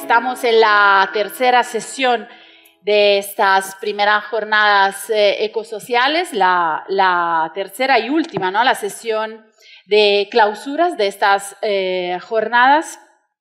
Estamos en la tercera sesión de estas primeras jornadas ecosociales, la tercera y última, ¿no? La sesión de clausuras de estas jornadas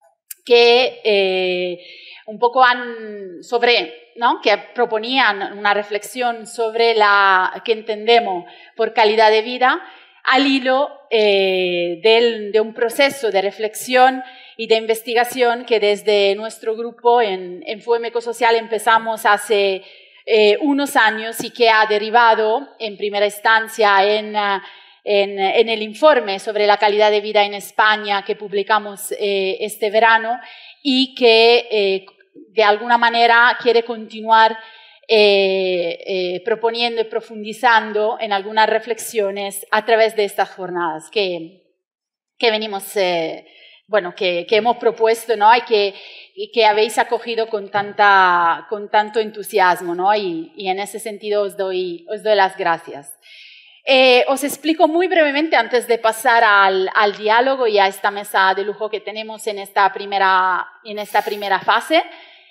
que un poco que proponían una reflexión sobre qué entendemos por calidad de vida al hilo de un proceso de reflexión y de investigación que desde nuestro grupo en FUEM Ecosocial empezamos hace unos años y que ha derivado en primera instancia en el informe sobre la calidad de vida en España que publicamos este verano y que de alguna manera quiere continuar proponiendo y profundizando en algunas reflexiones a través de estas jornadas que venimos, que hemos propuesto, ¿no? y que habéis acogido con tanto entusiasmo, ¿no? y en ese sentido os doy las gracias. Os explico muy brevemente antes de pasar al diálogo y a esta mesa de lujo que tenemos en esta primera fase.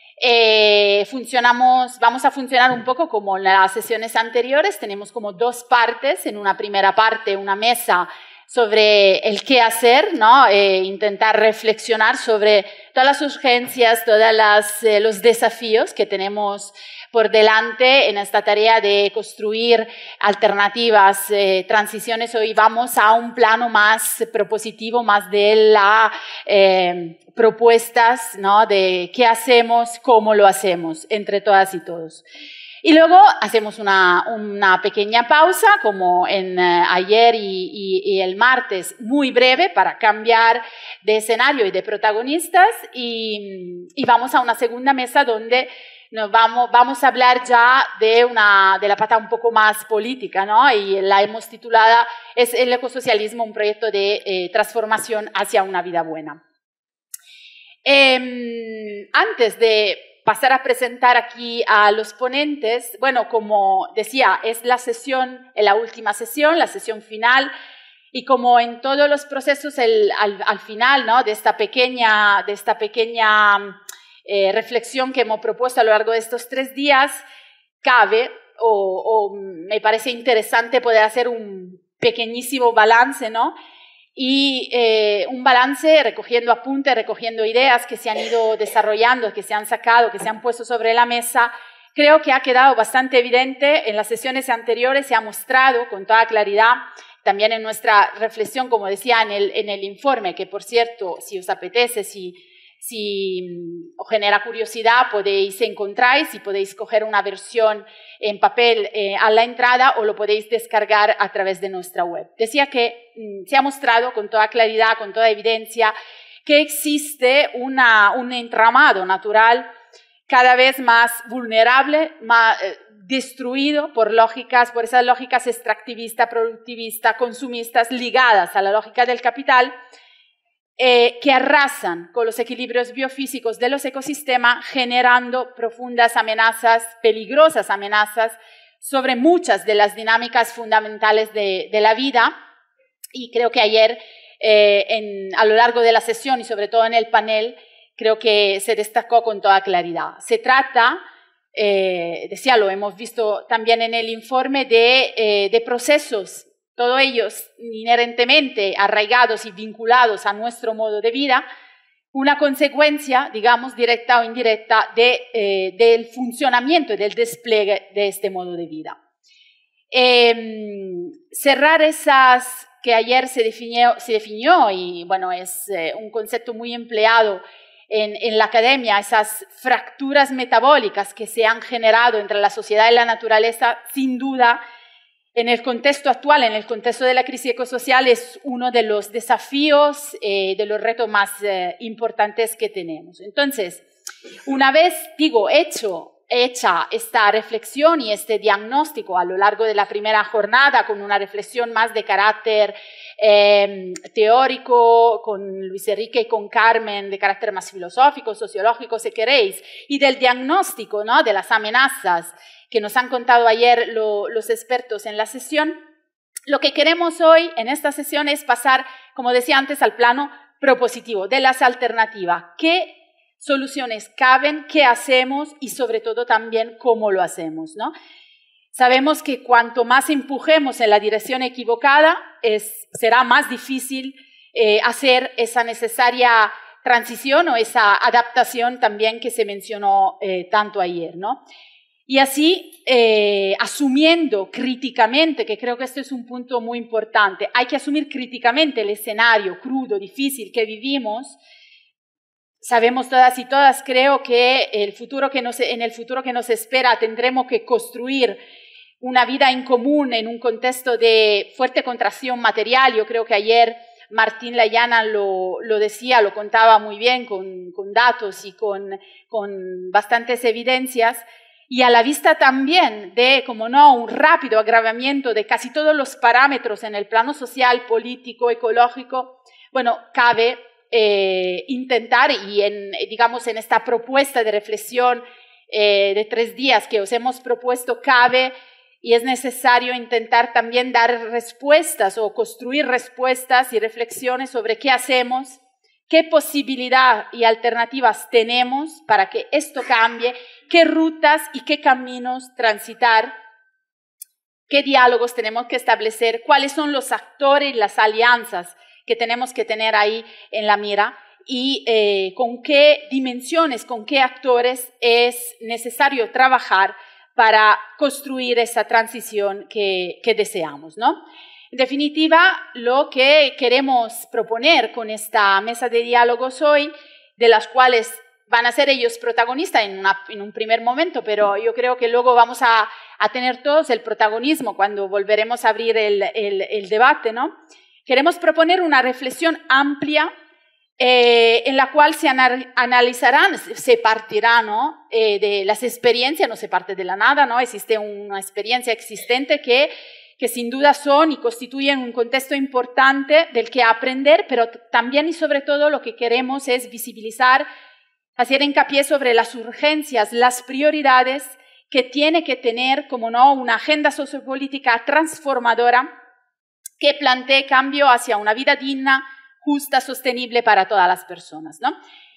Vamos a funcionar un poco como en las sesiones anteriores. Tenemos como dos partes. En una primera parte, una mesa sobre el qué hacer, ¿no? Intentar reflexionar sobre todas las urgencias, todos los desafíos que tenemos por delante en esta tarea de construir alternativas, transiciones. Hoy vamos a un plano más propositivo, más de las propuestas, ¿no? De qué hacemos, cómo lo hacemos, entre todas y todos. Y luego hacemos una pequeña pausa, como ayer y el martes, muy breve, para cambiar de escenario y de protagonistas, y vamos a una segunda mesa donde vamos a hablar ya de la pata un poco más política, ¿no? Y la hemos titulado ¿Es el ecosocialismo un proyecto de transformación hacia una vida buena? Antes de pasar a presentar aquí a los ponentes, bueno, como decía, es la última sesión, la sesión final, y como en todos los procesos, al final, ¿no? de esta pequeña reflexión que hemos propuesto a lo largo de estos 3 días, cabe o me parece interesante poder hacer un pequeñísimo balance, ¿no? Y un balance recogiendo apuntes, recogiendo ideas que se han ido desarrollando, que se han sacado, que se han puesto sobre la mesa. Creo que ha quedado bastante evidente en las sesiones anteriores, se ha mostrado con toda claridad, también en nuestra reflexión, como decía en el informe, que por cierto, si os apetece, si os genera curiosidad, encontráis y podéis coger una versión en papel a la entrada o lo podéis descargar a través de nuestra web. Decía que se ha mostrado con toda claridad, con toda evidencia, que existe un entramado natural cada vez más vulnerable, más destruido por esas lógicas extractivistas, productivistas, consumistas, ligadas a la lógica del capital, que arrasan con los equilibrios biofísicos de los ecosistemas, generando profundas amenazas, peligrosas amenazas, sobre muchas de las dinámicas fundamentales de la vida. Y creo que ayer, a lo largo de la sesión y sobre todo en el panel, creo que se destacó con toda claridad. Se trata, decía, lo hemos visto también en el informe, de procesos, todos ellos inherentemente arraigados y vinculados a nuestro modo de vida, una consecuencia, digamos, directa o indirecta del funcionamiento y del despliegue de este modo de vida. Cerrar esas que ayer se definió y bueno, es un concepto muy empleado en la academia, esas fracturas metabólicas que se han generado entre la sociedad y la naturaleza, sin duda, en el contexto actual, en el contexto de la crisis ecosocial, es uno de los desafíos, de los retos más importantes que tenemos. Entonces, una vez, hecha esta reflexión y este diagnóstico a lo largo de la primera jornada, con una reflexión más de carácter teórico, con Luis Enrique y con Carmen, de carácter más filosófico, sociológico, si queréis, y del diagnóstico, ¿no? de las amenazas que nos han contado ayer los expertos en la sesión, lo que queremos hoy en esta sesión es pasar, como decía antes, al plano propositivo de las alternativas. ¿Qué soluciones caben, qué hacemos y sobre todo también cómo lo hacemos, ¿no? Sabemos que cuanto más empujemos en la dirección equivocada, será más difícil hacer esa necesaria transición o esa adaptación también que se mencionó tanto ayer, ¿no? Y así, asumiendo críticamente, que creo que este es un punto muy importante, hay que asumir críticamente el escenario crudo, difícil que vivimos. Sabemos todas y todas, creo que en el futuro que nos espera tendremos que construir una vida en común en un contexto de fuerte contracción material. Yo creo que ayer Martín Layana lo decía, lo contaba muy bien con datos y con bastantes evidencias. Y a la vista también de, como no, un rápido agravamiento de casi todos los parámetros en el plano social, político, ecológico, bueno, cabe intentar, y digamos en esta propuesta de reflexión de 3 días que os hemos propuesto, cabe y es necesario intentar también dar respuestas o construir respuestas y reflexiones sobre qué hacemos, qué posibilidad y alternativas tenemos para que esto cambie, qué rutas y qué caminos transitar, qué diálogos tenemos que establecer, cuáles son los actores y las alianzas que tenemos que tener ahí en la mira y con qué dimensiones, con qué actores es necesario trabajar para construir esa transición que deseamos, ¿no? En definitiva, lo que queremos proponer con esta mesa de diálogos hoy, de las cuales van a ser ellos protagonistas en un primer momento, pero yo creo que luego vamos a tener todos el protagonismo cuando volveremos a abrir el debate, ¿no? Queremos proponer una reflexión amplia en la cual se analizarán, se partirá, ¿no? De las experiencias, no se parte de la nada, ¿no? Existe una experiencia existente que sin duda son y constituyen un contexto importante del que aprender, pero también y sobre todo lo que queremos es visibilizar, hacer hincapié sobre las urgencias, las prioridades que tiene que tener, como no, una agenda sociopolítica transformadora que plantee cambio hacia una vida digna, justa, sostenible para todas las personas, ¿no?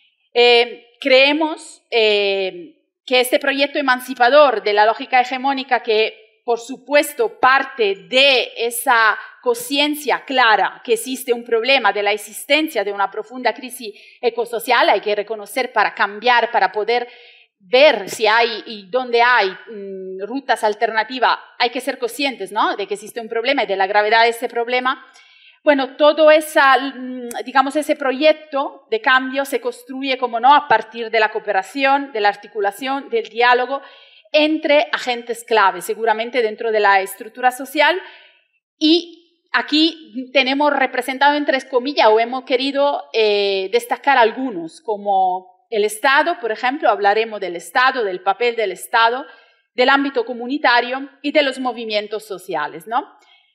Creemos que este proyecto emancipador de la lógica hegemónica que, por supuesto, parte de esa conciencia clara que existe un problema de la existencia de una profunda crisis ecosocial, hay que reconocer para cambiar, para poder ver si hay y dónde hay rutas alternativas, hay que ser conscientes, ¿no? De que existe un problema y de la gravedad de ese problema. Bueno, todo digamos, ese proyecto de cambio se construye, como no, a partir de la cooperación, de la articulación, del diálogo entre agentes clave, seguramente dentro de la estructura social. Y aquí tenemos representado en 3 comillas, o hemos querido destacar algunos, como el Estado, por ejemplo, hablaremos del Estado, del papel del Estado, del ámbito comunitario y de los movimientos sociales, ¿no?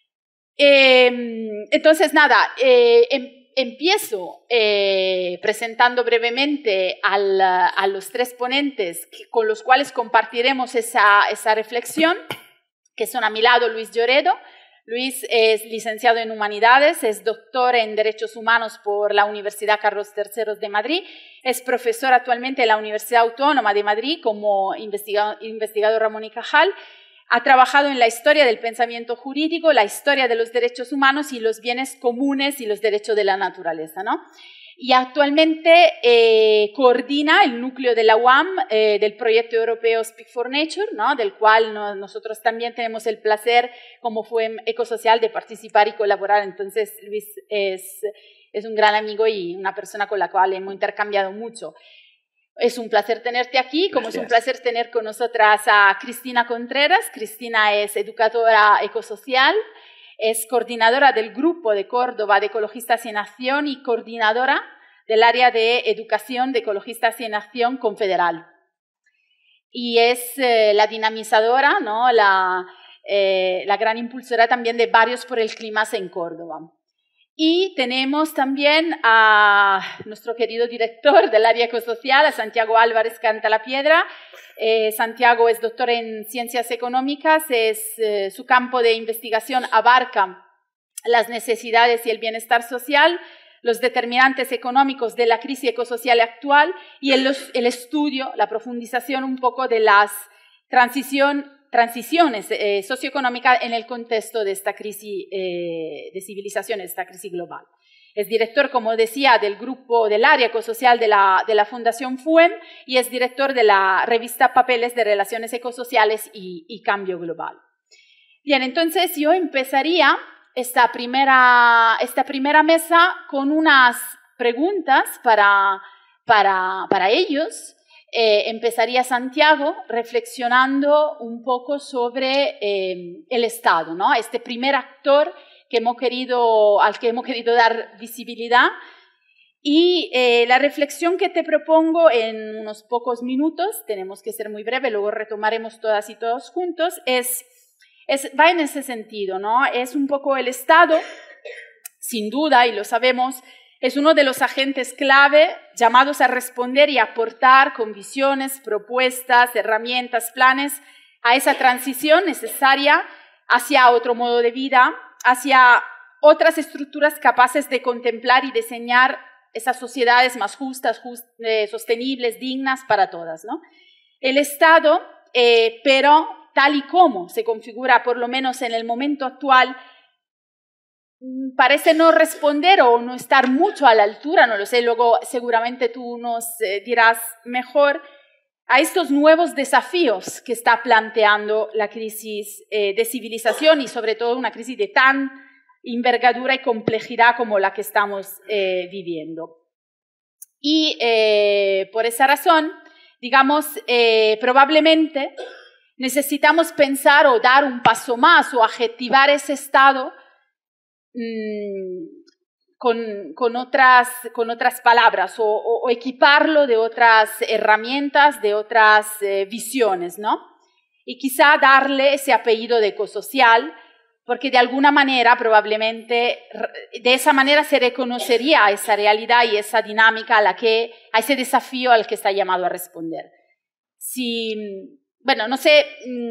Entonces, nada, empiezo presentando brevemente a los 3 ponentes con los cuales compartiremos esa reflexión, que son a mi lado Luis Lloredo. Luis es licenciado en Humanidades, es doctor en Derechos Humanos por la Universidad Carlos III de Madrid, es profesor actualmente en la Universidad Autónoma de Madrid como investigador Ramón y Cajal. Ha trabajado en la historia del pensamiento jurídico, la historia de los derechos humanos y los bienes comunes y los derechos de la naturaleza, ¿no? Y actualmente coordina el núcleo de la UAM del proyecto europeo Speak for Nature, ¿no? Del cual nosotros también tenemos el placer, como fue Ecosocial, de participar y colaborar. Entonces, Luis es un gran amigo y una persona con la cual hemos intercambiado mucho. Es un placer tenerte aquí, como Gracias. Es un placer tener con nosotras a Cristina Contreras. Cristina es educadora ecosocial, es coordinadora del Grupo de Córdoba de Ecologistas en Acción y coordinadora del área de educación de Ecologistas en Acción Confederal. Y es la dinamizadora, ¿no? la gran impulsora también de Varios por el Clima en Córdoba. Y tenemos también a nuestro querido director del área ecosocial, a Santiago Álvarez Cantalapiedra. Santiago es doctor en Ciencias Económicas, su campo de investigación abarca las necesidades y el bienestar social, los determinantes económicos de la crisis ecosocial actual y el estudio, la profundización un poco de las transiciones socioeconómicas en el contexto de esta crisis de civilización, de esta crisis global. Es director, como decía, del grupo del área ecosocial de la Fundación FUEM y es director de la revista Papeles de Relaciones Ecosociales y Cambio Global. Bien, entonces yo empezaría esta primera mesa con unas preguntas para ellos. Empezaría Santiago reflexionando un poco sobre el Estado, ¿no? Este primer actor al que hemos querido dar visibilidad. Y la reflexión que te propongo en unos pocos minutos, tenemos que ser muy breve, luego retomaremos todas y todos juntos, va en ese sentido, ¿no? Es un poco el Estado, sin duda, y lo sabemos, es uno de los agentes clave llamados a responder y aportar con visiones, propuestas, herramientas, planes a esa transición necesaria hacia otro modo de vida, hacia otras estructuras capaces de contemplar y diseñar esas sociedades más justas, sostenibles, dignas para todas, ¿no? El Estado, pero tal y como se configura, por lo menos en el momento actual, parece no responder o no estar mucho a la altura, no lo sé, luego seguramente tú nos dirás mejor, a estos nuevos desafíos que está planteando la crisis de civilización y sobre todo una crisis de tan envergadura y complejidad como la que estamos viviendo. Y por esa razón, digamos, probablemente necesitamos pensar o dar un paso más o adjetivar ese estado con otras palabras o equiparlo de otras herramientas, de otras visiones, ¿no? Y quizá darle ese apellido de ecosocial, porque de alguna manera probablemente de esa manera se reconocería a esa realidad y esa dinámica a ese desafío al que está llamado a responder. Bueno, no sé,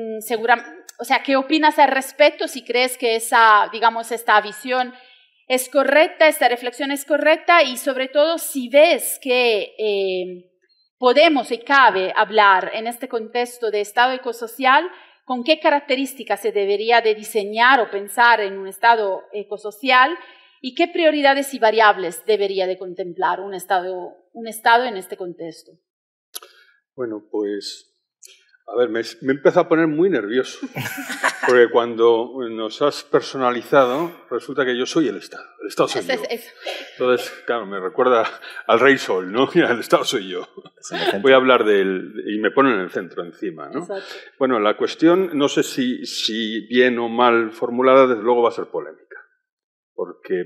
o sea, ¿qué opinas al respecto? Si crees que esta visión es correcta, esta reflexión es correcta y sobre todo si ves que podemos y cabe hablar en este contexto de Estado ecosocial, ¿con qué características se debería de diseñar o pensar en un Estado ecosocial y qué prioridades y variables debería de contemplar un Estado en este contexto? Bueno, pues a ver, me empieza a poner muy nervioso, porque cuando nos has personalizado, resulta que yo soy el Estado soy yo. Entonces, claro, me recuerda al Rey Sol, ¿no? Mira, el Estado soy yo. Voy a hablar y me ponen en el centro encima, ¿no? Exacto. Bueno, la cuestión, no sé si bien o mal formulada, desde luego va a ser polémica, porque,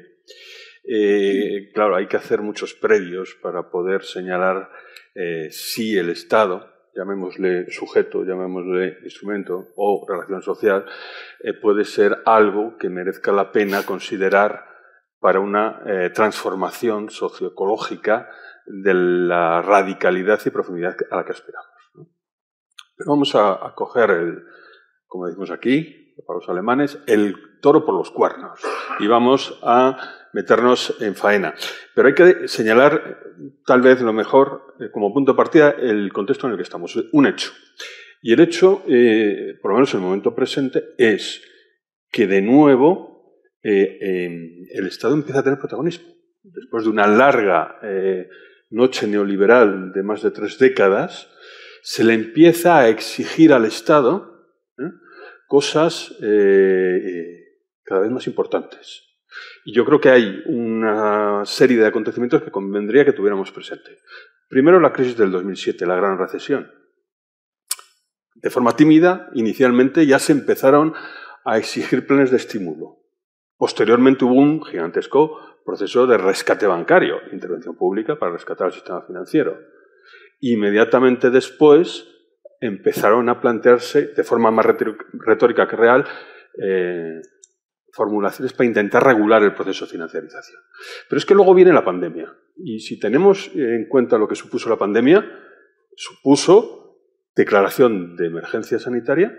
claro, hay que hacer muchos previos para poder señalar si el Estado, llamémosle sujeto, llamémosle instrumento o relación social, puede ser algo que merezca la pena considerar para una transformación socioecológica de la radicalidad y profundidad a la que aspiramos, ¿no? Pero vamos a coger, como decimos aquí, para los alemanes, el toro por los cuernos y vamos a meternos en faena. Pero hay que señalar, tal vez lo mejor, como punto de partida, el contexto en el que estamos, un hecho. Y el hecho, por lo menos en el momento presente, es que de nuevo el Estado empieza a tener protagonismo. Después de una larga noche neoliberal de más de 3 décadas, se le empieza a exigir al Estado cosas cada vez más importantes. Y yo creo que hay una serie de acontecimientos que convendría que tuviéramos presente. Primero, la crisis del 2007, la gran recesión. De forma tímida, inicialmente ya se empezaron a exigir planes de estímulo. Posteriormente hubo un gigantesco proceso de rescate bancario, intervención pública para rescatar el sistema financiero. Inmediatamente después empezaron a plantearse, de forma más retórica que real, formulaciones para intentar regular el proceso de financiarización. Pero es que luego viene la pandemia. Y si tenemos en cuenta lo que supuso la pandemia, supuso declaración de emergencia sanitaria,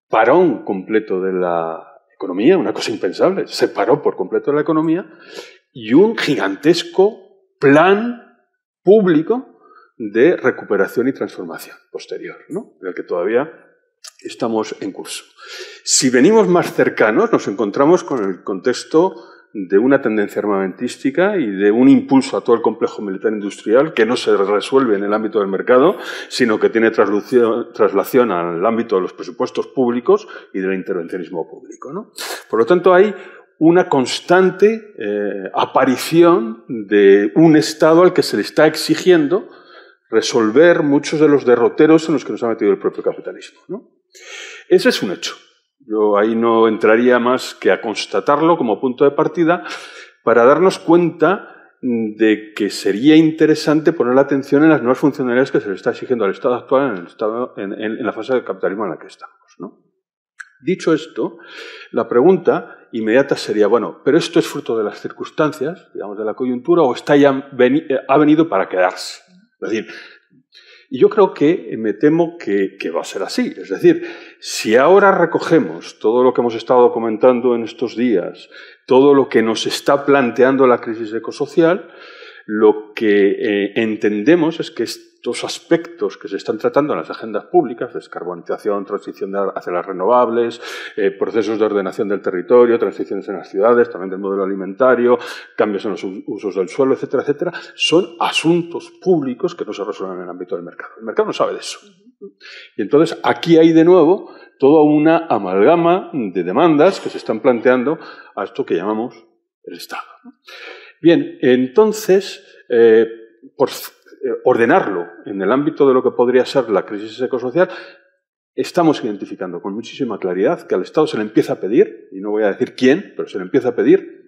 parón completo de la economía, una cosa impensable, se paró por completo la economía y un gigantesco plan público de recuperación y transformación posterior, ¿no? En el que todavía estamos en curso. Si venimos más cercanos, nos encontramos con el contexto de una tendencia armamentística y de un impulso a todo el complejo militar industrial que no se resuelve en el ámbito del mercado, sino que tiene traslación al ámbito de los presupuestos públicos y del intervencionismo público, ¿no? Por lo tanto, hay una constante aparición de un Estado al que se le está exigiendo resolver muchos de los derroteros en los que nos ha metido el propio capitalismo, ¿no? Ese es un hecho. Yo ahí no entraría más que a constatarlo como punto de partida para darnos cuenta de que sería interesante poner la atención en las nuevas funcionalidades que se le está exigiendo al Estado actual en la fase del capitalismo en la que estamos, ¿no? Dicho esto, la pregunta inmediata sería, bueno, ¿pero esto es fruto de las circunstancias, digamos, de la coyuntura, o ha venido para quedarse? Es decir, y yo creo que me temo que va a ser así. Es decir, si ahora recogemos todo lo que hemos estado comentando en estos días, todo lo que nos está planteando la crisis ecosocial, lo que entendemos es que estos aspectos que se están tratando en las agendas públicas, descarbonización, transición hacia las renovables, procesos de ordenación del territorio, transiciones en las ciudades, también del modelo alimentario, cambios en los usos del suelo, etcétera, etcétera, son asuntos públicos que no se resuelven en el ámbito del mercado. El mercado no sabe de eso. Y entonces aquí hay de nuevo toda una amalgama de demandas que se están planteando a esto que llamamos el Estado. Bien, entonces, por ordenarlo en el ámbito de lo que podría ser la crisis ecosocial, estamos identificando con muchísima claridad que al Estado se le empieza a pedir, y no voy a decir quién, pero se le empieza a pedir,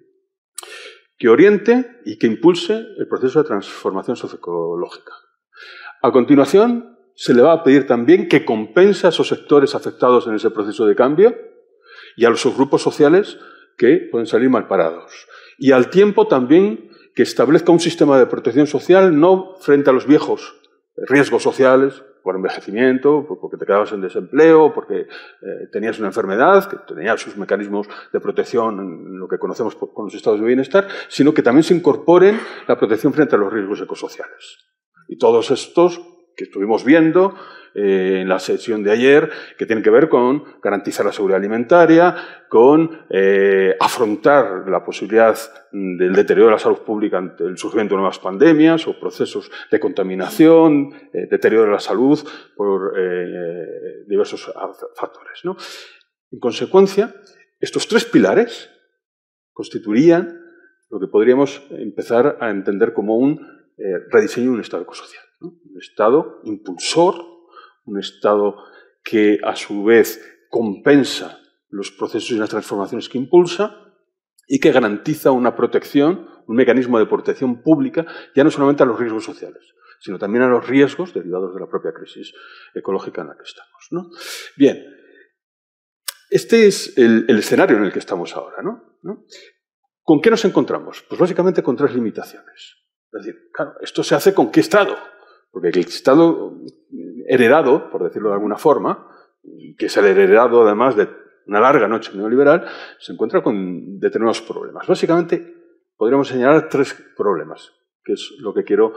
que oriente y que impulse el proceso de transformación socioecológica. A continuación, se le va a pedir también que compense a esos sectores afectados en ese proceso de cambio y a los subgrupos sociales que pueden salir mal parados. Y al tiempo también que establezca un sistema de protección social no frente a los viejos riesgos sociales, por envejecimiento, porque te quedabas en desempleo, porque tenías una enfermedad, que tenía sus mecanismos de protección en lo que conocemos con los estados de bienestar, sino que también se incorporen la protección frente a los riesgos ecosociales. Y todos estos que estuvimos viendo en la sesión de ayer, que tienen que ver con garantizar la seguridad alimentaria, con afrontar la posibilidad del deterioro de la salud pública ante el surgimiento de nuevas pandemias o procesos de contaminación, deterioro de la salud por diversos factores, ¿no? En consecuencia, estos tres pilares constituirían lo que podríamos empezar a entender como un rediseño de un Estado ecosocial, ¿no? Un Estado impulsor, un Estado que a su vez compensa los procesos y las transformaciones que impulsa y que garantiza una protección, un mecanismo de protección pública, ya no solamente a los riesgos sociales, sino también a los riesgos derivados de la propia crisis ecológica en la que estamos, ¿no? Bien, este es el escenario en el que estamos ahora, ¿no? ¿Con qué nos encontramos? Pues básicamente con tres limitaciones. Es decir, claro, ¿esto se hace con qué Estado? Porque el Estado heredado, por decirlo de alguna forma, que es el heredado además de una larga noche neoliberal, se encuentra con determinados problemas. Básicamente, podríamos señalar tres problemas, que es lo que quiero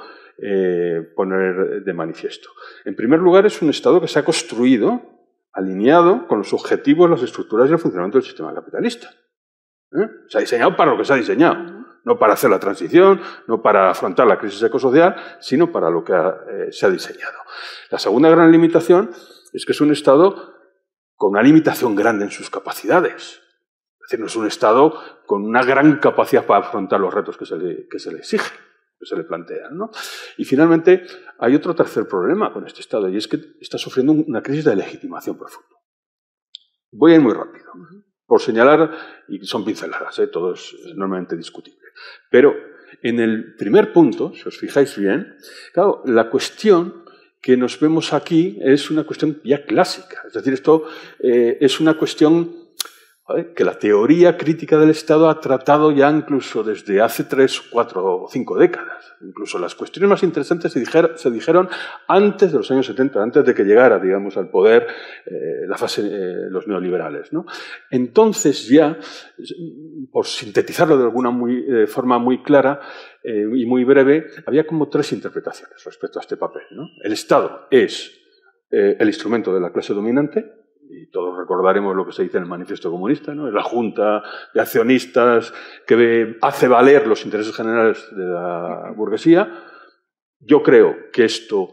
poner de manifiesto. En primer lugar, es un Estado que se ha construido alineado con los objetivos, las estructuras y el funcionamiento del sistema capitalista. Se ha diseñado para lo que se ha diseñado. No para hacer la transición, no para afrontar la crisis ecosocial, sino para lo que se ha diseñado. La segunda gran limitación es que es un Estado con una limitación grande en sus capacidades. Es decir, no es un Estado con una gran capacidad para afrontar los retos que se le exigen, que se le plantean, ¿no? Y finalmente, hay otro tercer problema con este Estado, y es que está sufriendo una crisis de legitimación profunda. Voy a ir muy rápido, por señalar, y son pinceladas, todo es enormemente discutible. Pero en el primer punto, si os fijáis bien, claro, la cuestión que nos vemos aquí es una cuestión ya clásica. Es decir, esto es una cuestión ¿vale? Que la teoría crítica del Estado ha tratado ya incluso desde hace 3, 4 o 5 décadas. Incluso las cuestiones más interesantes se dijeron antes de los años 70, antes de que llegara, digamos, al poder los neoliberales, ¿no? Entonces ya, por sintetizarlo de alguna forma muy clara y muy breve, había como 3 interpretaciones respecto a este papel, ¿no? El Estado es el instrumento de la clase dominante, y todos recordaremos lo que se dice en el Manifiesto Comunista, ¿no? Es la junta de accionistas que hace valer los intereses generales de la burguesía. Yo creo que esto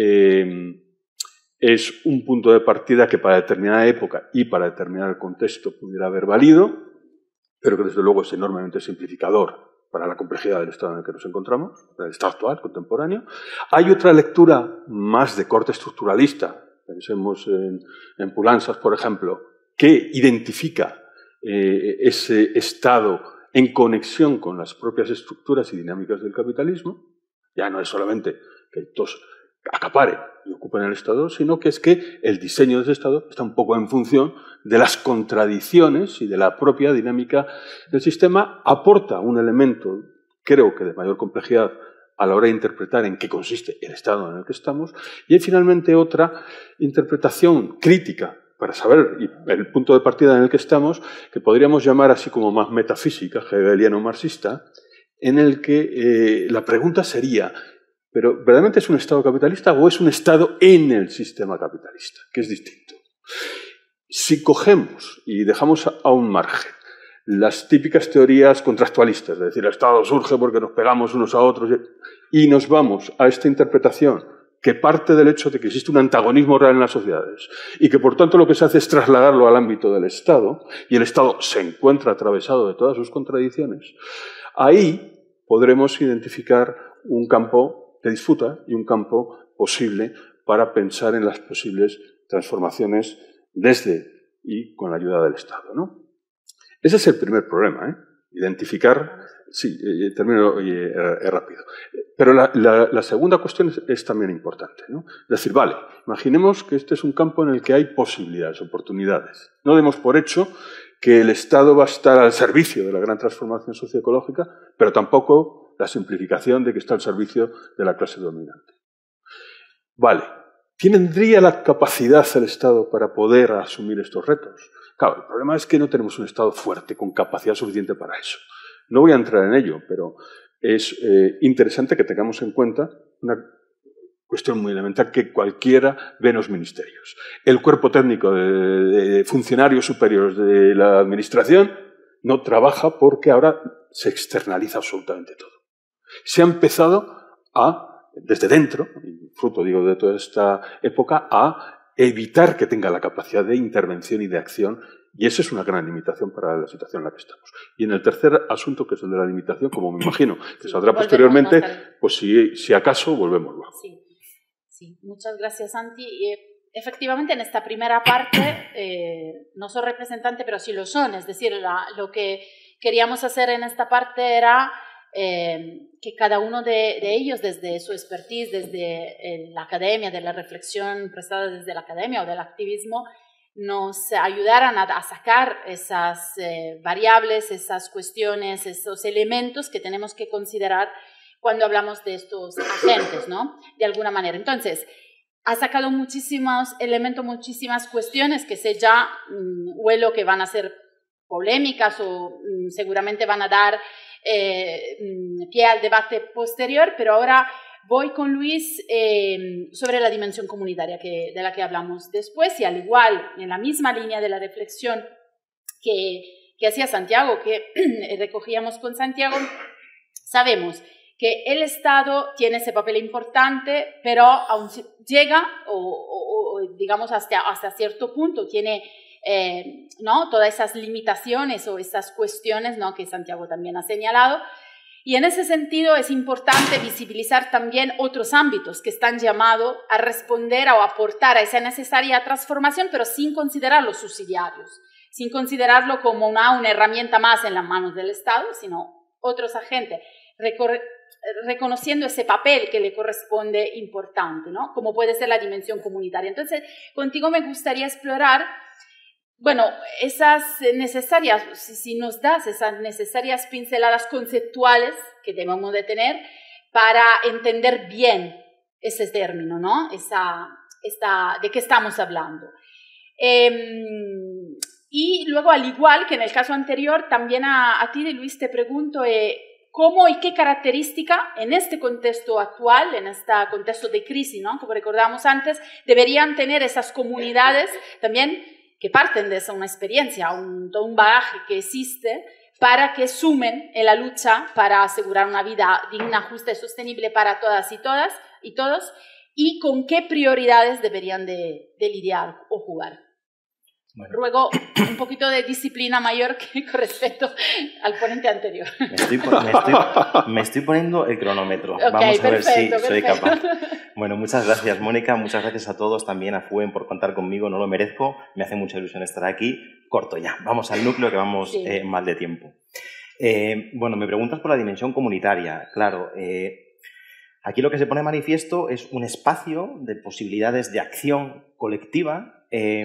es un punto de partida que para determinada época y para determinado contexto pudiera haber valido, pero que desde luego es enormemente simplificador para la complejidad del estado en el que nos encontramos, del estado actual, contemporáneo. Hay otra lectura más de corte estructuralista, pensemos en Poulantzas, por ejemplo, que identifica ese estado en conexión con las propias estructuras y dinámicas del capitalismo. Ya no es solamente que todos acaparen y ocupen el Estado, sino que es que el diseño de ese Estado está un poco en función de las contradicciones y de la propia dinámica del sistema, aporta un elemento, creo que de mayor complejidad, a la hora de interpretar en qué consiste el estado en el que estamos, y hay finalmente otra interpretación crítica para saber el punto de partida en el que estamos, que podríamos llamar así como más metafísica, hegeliano-marxista, en el que la pregunta sería, ¿pero verdaderamente es un estado capitalista o es un estado en el sistema capitalista? Que es distinto. Si cogemos y dejamos a un margen las típicas teorías contractualistas, es decir, el Estado surge porque nos pegamos unos a otros, y nos vamos a esta interpretación que parte del hecho de que existe un antagonismo real en las sociedades y que por tanto lo que se hace es trasladarlo al ámbito del Estado, y el Estado se encuentra atravesado de todas sus contradicciones, ahí podremos identificar un campo de disputa y un campo posible para pensar en las posibles transformaciones desde y con la ayuda del Estado, ¿no? Ese es el primer problema, ¿eh? Identificar... Sí, termino rápido. Pero la segunda cuestión es también importante, ¿no? Es decir, vale, imaginemos que este es un campo en el que hay posibilidades, oportunidades. No demos por hecho que el Estado va a estar al servicio de la gran transformación socioecológica, pero tampoco la simplificación de que está al servicio de la clase dominante. Vale, ¿tendría la capacidad el Estado para poder asumir estos retos? Claro, el problema es que no tenemos un Estado fuerte, con capacidad suficiente para eso. No voy a entrar en ello, pero es interesante que tengamos en cuenta una cuestión muy elemental que cualquiera ve en los ministerios. El cuerpo técnico de funcionarios superiores de la administración no trabaja porque ahora se externaliza absolutamente todo. Se ha empezado desde dentro, fruto digo de toda esta época, a evitar que tenga la capacidad de intervención y de acción, y esa es una gran limitación para la situación en la que estamos. Y en el tercer asunto, que es el de la limitación, como me imagino que saldrá posteriormente, pues si acaso volvemos luego. Sí, sí. Muchas gracias, Santi. Efectivamente, en esta primera parte no soy representante, pero sí lo son. Es decir, lo que queríamos hacer en esta parte era que cada uno de ellos, desde su expertise, desde la academia, de la reflexión prestada desde la academia o del activismo, nos ayudaran a sacar esas variables, esas cuestiones, esos elementos que tenemos que considerar cuando hablamos de estos agentes, ¿no? De alguna manera. Entonces, ha sacado muchísimos elementos, muchísimas cuestiones que sé ya huelo que van a ser polémicas o seguramente van a dar pie al debate posterior, pero ahora voy con Luis sobre la dimensión comunitaria de la que hablamos después, y al igual, en la misma línea de la reflexión que hacía Santiago, que recogíamos con Santiago, sabemos que el Estado tiene ese papel importante, pero aún llega, o digamos hasta cierto punto, tiene ¿no? todas esas limitaciones o esas cuestiones, ¿no? que Santiago también ha señalado. Y en ese sentido es importante visibilizar también otros ámbitos que están llamados a responder o aportar a esa necesaria transformación, pero sin considerar los subsidiarios, sin considerarlo como una herramienta más en las manos del Estado, sino otros agentes, reconociendo ese papel que le corresponde importante, ¿no? Como puede ser la dimensión comunitaria. Entonces, contigo me gustaría explorar bueno, esas necesarias, si nos das esas necesarias pinceladas conceptuales que debemos de tener para entender bien ese término, ¿no? ¿De qué estamos hablando? Y luego, al igual que en el caso anterior, también a ti, Luis, te pregunto cómo y qué característica en este contexto actual, en este contexto de crisis, ¿no? Como recordamos antes, deberían tener esas comunidades también que parten de una experiencia, todo un bagaje que existe, para que sumen en la lucha para asegurar una vida digna, justa y sostenible para todas y todos, y con qué prioridades deberían de lidiar o jugar. Bueno. Ruego un poquito de disciplina mayor con respecto al ponente anterior. Me estoy poniendo el cronómetro. Okay, vamos a ver si soy capaz. Bueno, muchas gracias, Mónica. Muchas gracias a todos, también a FUEN por contar conmigo. No lo merezco. Me hace mucha ilusión estar aquí. Corto ya. Vamos al núcleo, que vamos mal de tiempo. Bueno, me preguntas por la dimensión comunitaria. Claro, aquí lo que se pone de manifiesto es un espacio de posibilidades de acción colectiva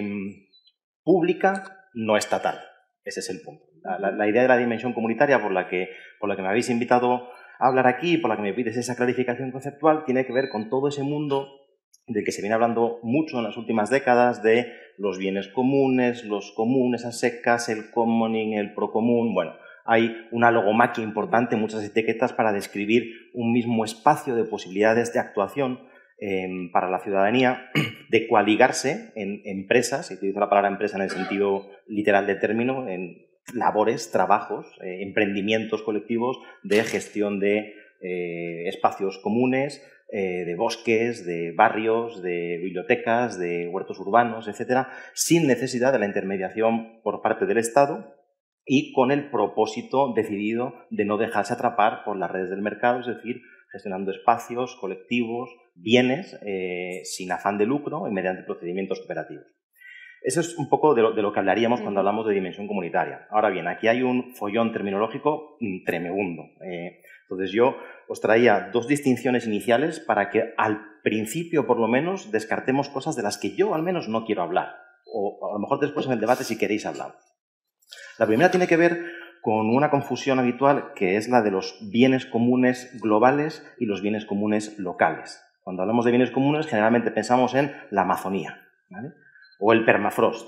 pública, no estatal. Ese es el punto. La idea de la dimensión comunitaria por la que me habéis invitado a hablar aquí, por la que me pides esa clarificación conceptual, tiene que ver con todo ese mundo del que se viene hablando mucho en las últimas décadas, de los bienes comunes, los comunes a secas, el commoning, el procomún. Bueno, hay una logomaquia importante, muchas etiquetas para describir un mismo espacio de posibilidades de actuación para la ciudadanía, de coaligarse en empresas, y utilizo la palabra empresa en el sentido literal del término, en labores, trabajos, emprendimientos colectivos de gestión de espacios comunes, de bosques, de barrios, de bibliotecas, de huertos urbanos, etcétera, sin necesidad de la intermediación por parte del Estado y con el propósito decidido de no dejarse atrapar por las redes del mercado, es decir, gestionando espacios colectivos, bienes, sin afán de lucro y mediante procedimientos cooperativos. Eso es un poco de lo que hablaríamos cuando hablamos de dimensión comunitaria. Ahora bien, aquí hay un follón terminológico tremebundo. Entonces yo os traía dos distinciones iniciales para que al principio, por lo menos, descartemos cosas de las que yo al menos no quiero hablar. O a lo mejor después en el debate, si queréis, hablamos. La primera tiene que ver con una confusión habitual que es la de los bienes comunes globales y los bienes comunes locales. Cuando hablamos de bienes comunes, generalmente pensamos en la Amazonía, ¿vale? O el permafrost,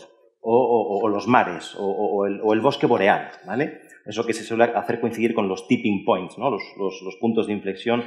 o los mares, o el bosque boreal, ¿vale? Eso que se suele hacer coincidir con los tipping points, ¿no? Los puntos de inflexión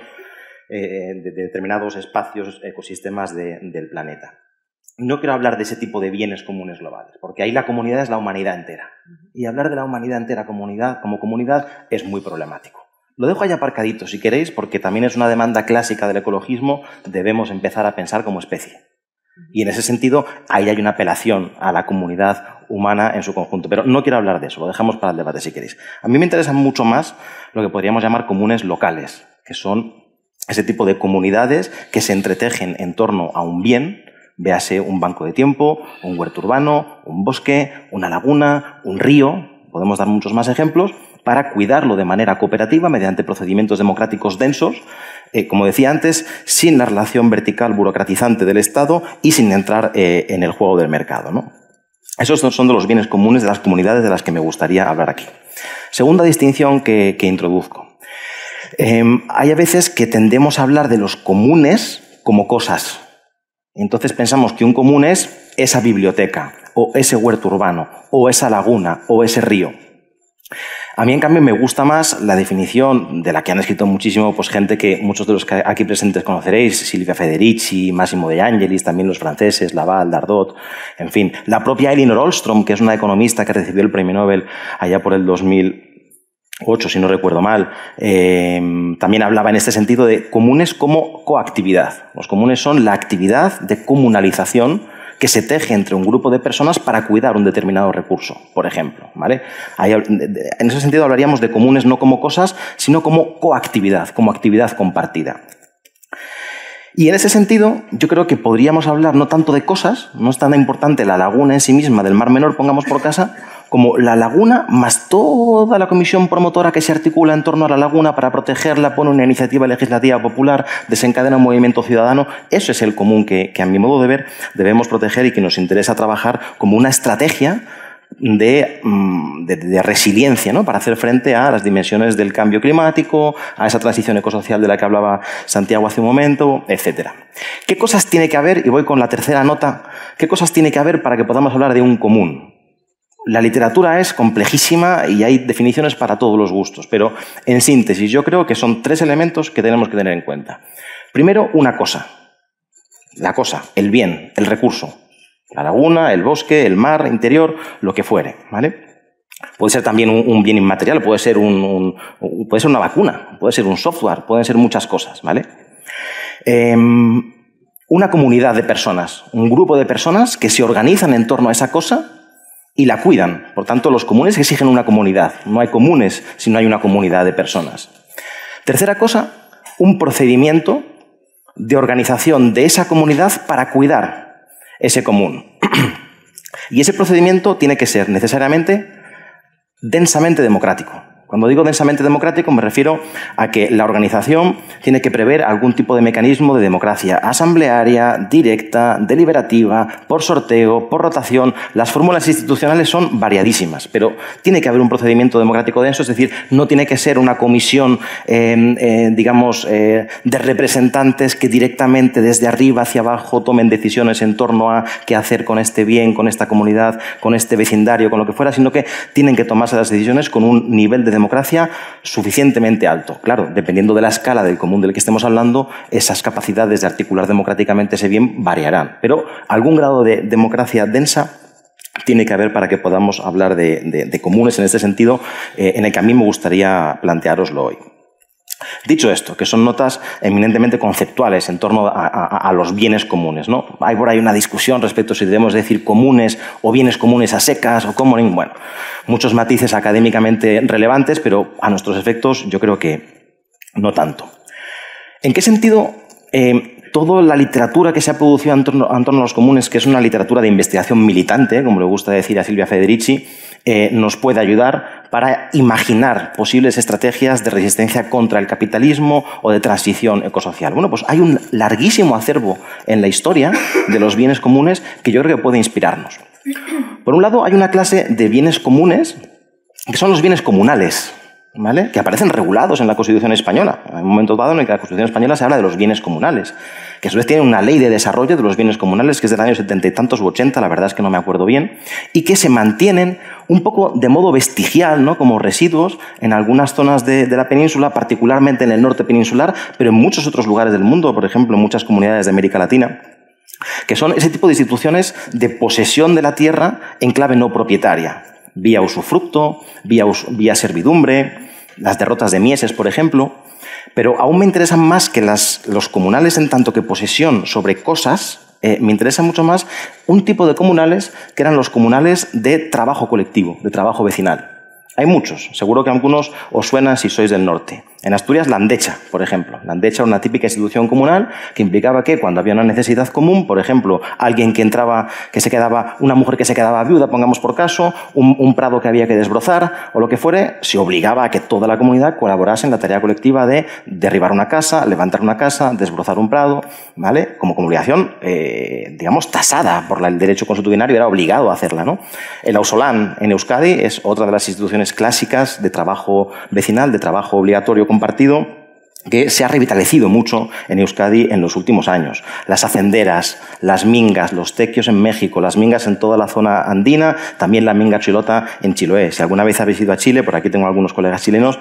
de determinados espacios, ecosistemas del planeta. No quiero hablar de ese tipo de bienes comunes globales, porque ahí la comunidad es la humanidad entera. Y hablar de la humanidad entera como comunidad es muy problemático. Lo dejo ahí aparcadito, si queréis, porque también es una demanda clásica del ecologismo. Debemos empezar a pensar como especie. Y en ese sentido, ahí hay una apelación a la comunidad humana en su conjunto. Pero no quiero hablar de eso, lo dejamos para el debate si queréis. A mí me interesa mucho más lo que podríamos llamar comunes locales, que son ese tipo de comunidades que se entretejen en torno a un bien, véase un banco de tiempo, un huerto urbano, un bosque, una laguna, un río, podemos dar muchos más ejemplos, para cuidarlo de manera cooperativa mediante procedimientos democráticos densos, como decía antes, sin la relación vertical burocratizante del Estado y sin entrar en el juego del mercado, ¿no? Esos son de los bienes comunes de las comunidades de las que me gustaría hablar aquí. Segunda distinción que introduzco. Hay a veces que tendemos a hablar de los comunes como cosas. Entonces pensamos que un común es esa biblioteca, o ese huerto urbano, o esa laguna, o ese río. A mí, en cambio, me gusta más la definición de la que han escrito muchísimo pues, gente que muchos de los que aquí presentes conoceréis, Silvia Federici, Massimo De Angelis, también los franceses, Laval, Dardot, en fin. La propia Elinor Ostrom, que es una economista que recibió el premio Nobel allá por el 2008, si no recuerdo mal, también hablaba en este sentido de comunes como coactividad. Los comunes son la actividad de comunalización que se teje entre un grupo de personas para cuidar un determinado recurso, por ejemplo, ¿vale? En ese sentido hablaríamos de comunes no como cosas, sino como coactividad, como actividad compartida. Y en ese sentido, yo creo que podríamos hablar no tanto de cosas, no es tan importante la laguna en sí misma del Mar Menor, pongamos por casa, como la laguna más toda la comisión promotora que se articula en torno a la laguna para protegerla, pone una iniciativa legislativa popular, desencadena un movimiento ciudadano. Eso es el común que a mi modo de ver, debemos proteger y que nos interesa trabajar como una estrategia de resiliencia, ¿no? Para hacer frente a las dimensiones del cambio climático, a esa transición ecosocial de la que hablaba Santiago hace un momento, etc. ¿Qué cosas tiene que haber? Y voy con la tercera nota. ¿Qué cosas tiene que haber para que podamos hablar de un común? La literatura es complejísima y hay definiciones para todos los gustos, pero en síntesis yo creo que son 3 elementos que tenemos que tener en cuenta. Primero, una cosa. La cosa, el bien, el recurso. La laguna, el bosque, el mar interior, lo que fuere, ¿vale? Puede ser también un bien inmaterial, puede ser una vacuna, puede ser un software, pueden ser muchas cosas, ¿vale? Una comunidad de personas, un grupo de personas que se organizan en torno a esa cosa y la cuidan. Por tanto, los comunes exigen una comunidad. No hay comunes si no hay una comunidad de personas. Tercera cosa, un procedimiento de organización de esa comunidad para cuidar ese común. Y ese procedimiento tiene que ser necesariamente densamente democrático. Cuando digo densamente democrático me refiero a que la organización tiene que prever algún tipo de mecanismo de democracia asamblearia, directa, deliberativa, por sorteo, por rotación. Las fórmulas institucionales son variadísimas, pero tiene que haber un procedimiento democrático denso, es decir, no tiene que ser una comisión, de representantes que directamente desde arriba hacia abajo tomen decisiones en torno a qué hacer con este bien, con esta comunidad, con este vecindario, con lo que fuera, sino que tienen que tomarse las decisiones con un nivel de democracia suficientemente alto. Claro, dependiendo de la escala del común del que estemos hablando, esas capacidades de articular democráticamente ese bien variarán. Pero algún grado de democracia densa tiene que haber para que podamos hablar de comunes en este sentido, en el que a mí me gustaría planteároslo hoy. Dicho esto, que son notas eminentemente conceptuales en torno a los bienes comunes, ¿no? Hay por ahí una discusión respecto a si debemos decir comunes o bienes comunes a secas o commoning. Bueno, muchos matices académicamente relevantes, pero a nuestros efectos yo creo que no tanto. ¿En qué sentido toda la literatura que se ha producido en torno a los comunes, que es una literatura de investigación militante, como le gusta decir a Silvia Federici, nos puede ayudar para imaginar posibles estrategias de resistencia contra el capitalismo o de transición ecosocial? Bueno, pues hay un larguísimo acervo en la historia de los bienes comunes que yo creo que puede inspirarnos. Por un lado, hay una clase de bienes comunes que son los bienes comunales, ¿vale? Que aparecen regulados en la Constitución española. Hay un momento dado en el que la Constitución española se habla de los bienes comunales, que a su vez tiene una ley de desarrollo de los bienes comunales que es del año 70 y tantos u 80, la verdad es que no me acuerdo bien, y que se mantienen un poco de modo vestigial, ¿no? Como residuos en algunas zonas de la península, particularmente en el norte peninsular, pero en muchos otros lugares del mundo, por ejemplo, en muchas comunidades de América Latina, que son ese tipo de instituciones de posesión de la tierra en clave no propietaria, vía usufructo, vía servidumbre, las derrotas de Mieses, por ejemplo. Pero aún me interesan más que los comunales en tanto que posesión sobre cosas, me interesa mucho más un tipo de comunales que eran los comunales de trabajo colectivo, de trabajo vecinal. Hay muchos, seguro que algunos os suenan si sois del norte. En Asturias, la andecha, por ejemplo. La andecha era una típica institución comunal que implicaba que cuando había una necesidad común, por ejemplo, alguien una mujer que se quedaba viuda, pongamos por caso, un prado que había que desbrozar o lo que fuere, se obligaba a que toda la comunidad colaborase en la tarea colectiva de derribar una casa, levantar una casa, desbrozar un prado, ¿vale? Como obligación, tasada por el derecho consuetudinario, era obligado a hacerla, ¿no? El ausolán en Euskadi es otra de las instituciones clásicas de trabajo vecinal, de trabajo obligatorio compartido, que se ha revitalizado mucho en Euskadi en los últimos años. Las hacenderas, las mingas, los tequios en México, las mingas en toda la zona andina, también la minga chilota en Chiloé. Si alguna vez habéis ido a Chile, por aquí tengo algunos colegas chilenos,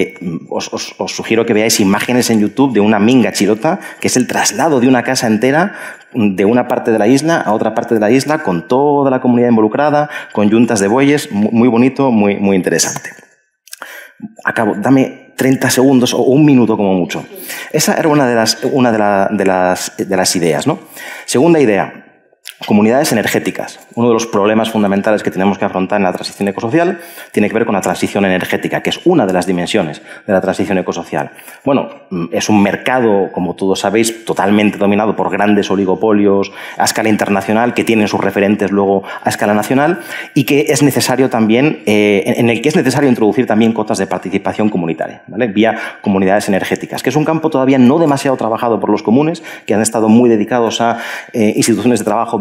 os sugiero que veáis imágenes en YouTube de una minga chilota, que es el traslado de una casa entera de una parte de la isla a otra parte de la isla, con toda la comunidad involucrada, con yuntas de bueyes, muy bonito, muy interesante. Acabo, dame 30 segundos o un minuto como mucho. Esa era una de las ideas, ¿no? Segunda idea, comunidades energéticas. Uno de los problemas fundamentales que tenemos que afrontar en la transición ecosocial tiene que ver con la transición energética, que es una de las dimensiones de la transición ecosocial. Bueno, es un mercado, como todos sabéis, totalmente dominado por grandes oligopolios a escala internacional que tienen sus referentes luego a escala nacional y que es necesario también, en el que es necesario introducir también cotas de participación comunitaria, ¿vale? Vía comunidades energéticas, que es un campo todavía no demasiado trabajado por los comunes, que han estado muy dedicados a instituciones de trabajo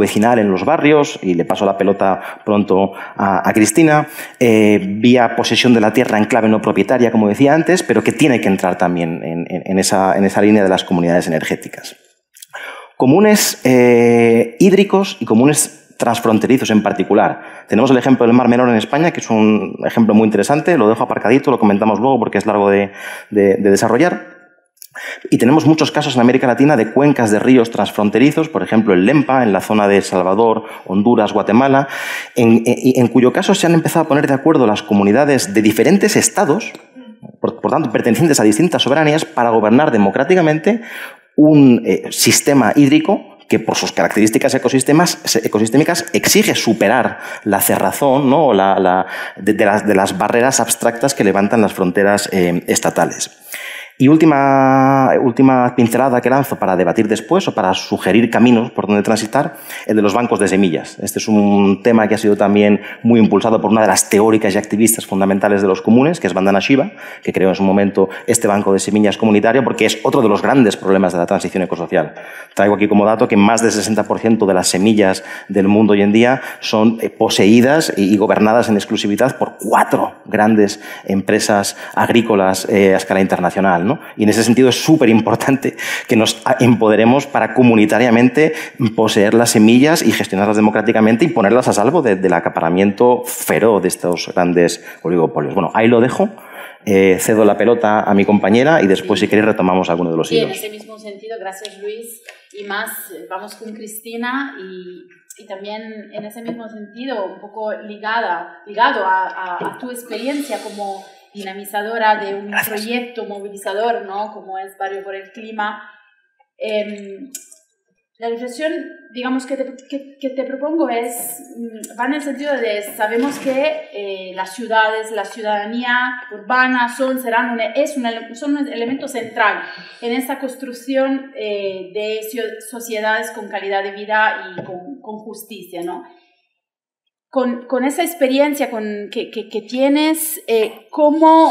vecinal en los barrios, y le paso la pelota pronto a Cristina, vía posesión de la tierra en clave no propietaria, como decía antes, pero que tiene que entrar también en esa línea de las comunidades energéticas. Comunes hídricos y comunes transfronterizos en particular. Tenemos el ejemplo del Mar Menor en España, que es un ejemplo muy interesante, lo dejo aparcadito, lo comentamos luego porque es largo de desarrollar. Y tenemos muchos casos en América Latina de cuencas de ríos transfronterizos, por ejemplo el Lempa, en la zona de El Salvador, Honduras, Guatemala, en cuyo caso se han empezado a poner de acuerdo las comunidades de diferentes estados, por tanto pertenecientes a distintas soberanías, para gobernar democráticamente un sistema hídrico que por sus características ecosistémicas exige superar la cerrazón, ¿no? de las barreras abstractas que levantan las fronteras estatales. Y última pincelada que lanzo para debatir después o para sugerir caminos por donde transitar, el de los bancos de semillas. Este es un tema que ha sido también muy impulsado por una de las teóricas y activistas fundamentales de los comunes, que es Vandana Shiva, que creó en su momento este banco de semillas comunitario, porque es otro de los grandes problemas de la transición ecosocial. Traigo aquí como dato que más del 60% de las semillas del mundo hoy en día son poseídas y gobernadas en exclusividad por 4 grandes empresas agrícolas a escala internacional, ¿no? Y en ese sentido es súper importante que nos empoderemos para comunitariamente poseer las semillas y gestionarlas democráticamente y ponerlas a salvo del acaparamiento feroz de estos grandes oligopolios. Bueno, ahí lo dejo. Cedo la pelota a mi compañera y después, si queréis, retomamos alguno de los hilos. En ese mismo sentido, gracias Luis. Y más, vamos con Cristina y también en ese mismo sentido, un poco ligado a tu experiencia como dinamizadora de un proyecto movilizador, ¿no? Como es Barrio por el Clima. La reflexión, digamos, que te propongo va en el sentido de, sabemos que las ciudades, la ciudadanía urbana son un elemento central en esta construcción de sociedades con calidad de vida y con justicia, ¿no? Con esa experiencia que tienes, ¿cómo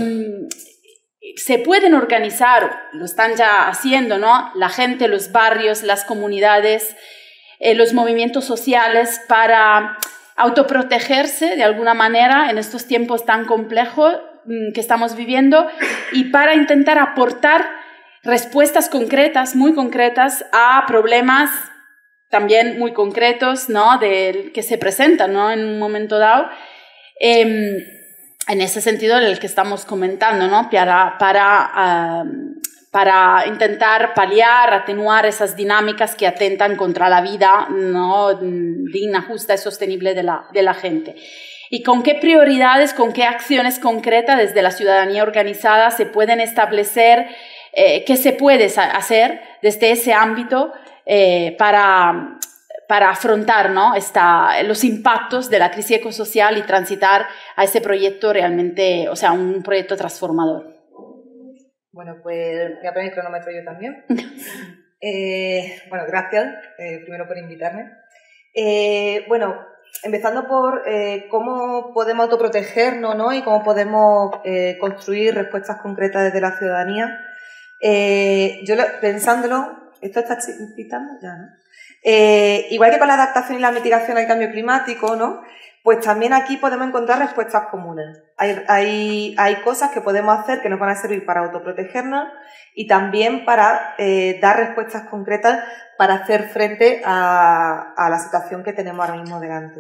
se pueden organizar? Lo están ya haciendo, ¿no? La gente, los barrios, las comunidades, los movimientos sociales para autoprotegerse de alguna manera en estos tiempos tan complejos que estamos viviendo y para intentar aportar respuestas concretas, muy concretas, a problemas también muy concretos, ¿no? Que se presentan, ¿no? En un momento dado, en ese sentido en el que estamos comentando, ¿no? Para intentar paliar, atenuar esas dinámicas que atentan contra la vida, ¿no? Digna, justa y sostenible de la gente. Y con qué prioridades, con qué acciones concretas desde la ciudadanía organizada se pueden establecer, qué se puede hacer desde ese ámbito para afrontar, ¿no? los impactos de la crisis ecosocial y transitar a ese proyecto realmente, o sea, un proyecto transformador. Bueno, pues voy a poner el cronómetro yo también. Bueno, gracias primero por invitarme. Bueno, empezando por cómo podemos autoprotegernos, ¿no? Y cómo podemos construir respuestas concretas desde la ciudadanía. Yo pensándolo, ¿esto está citando? Ya, ¿no? Igual que con la adaptación y la mitigación al cambio climático, ¿no? Pues también aquí podemos encontrar respuestas comunes. Hay cosas que podemos hacer que nos van a servir para autoprotegernos y también para dar respuestas concretas para hacer frente a la situación que tenemos ahora mismo delante.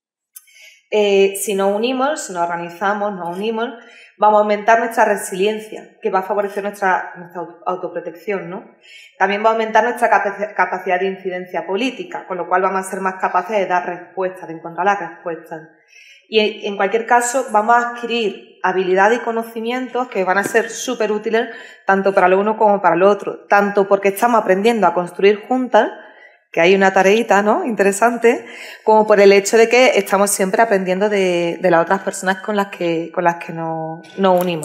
Si nos unimos, si nos organizamos, nos unimos, vamos a aumentar nuestra resiliencia, que va a favorecer nuestra autoprotección, ¿no? También va a aumentar nuestra capacidad de incidencia política, con lo cual vamos a ser más capaces de dar respuestas, de encontrar las respuestas. Y en cualquier caso vamos a adquirir habilidades y conocimientos que van a ser súper útiles tanto para lo uno como para lo otro, tanto porque estamos aprendiendo a construir juntas, que hay una tareita, ¿no? Interesante, como por el hecho de que estamos siempre aprendiendo de las otras personas con las que nos unimos.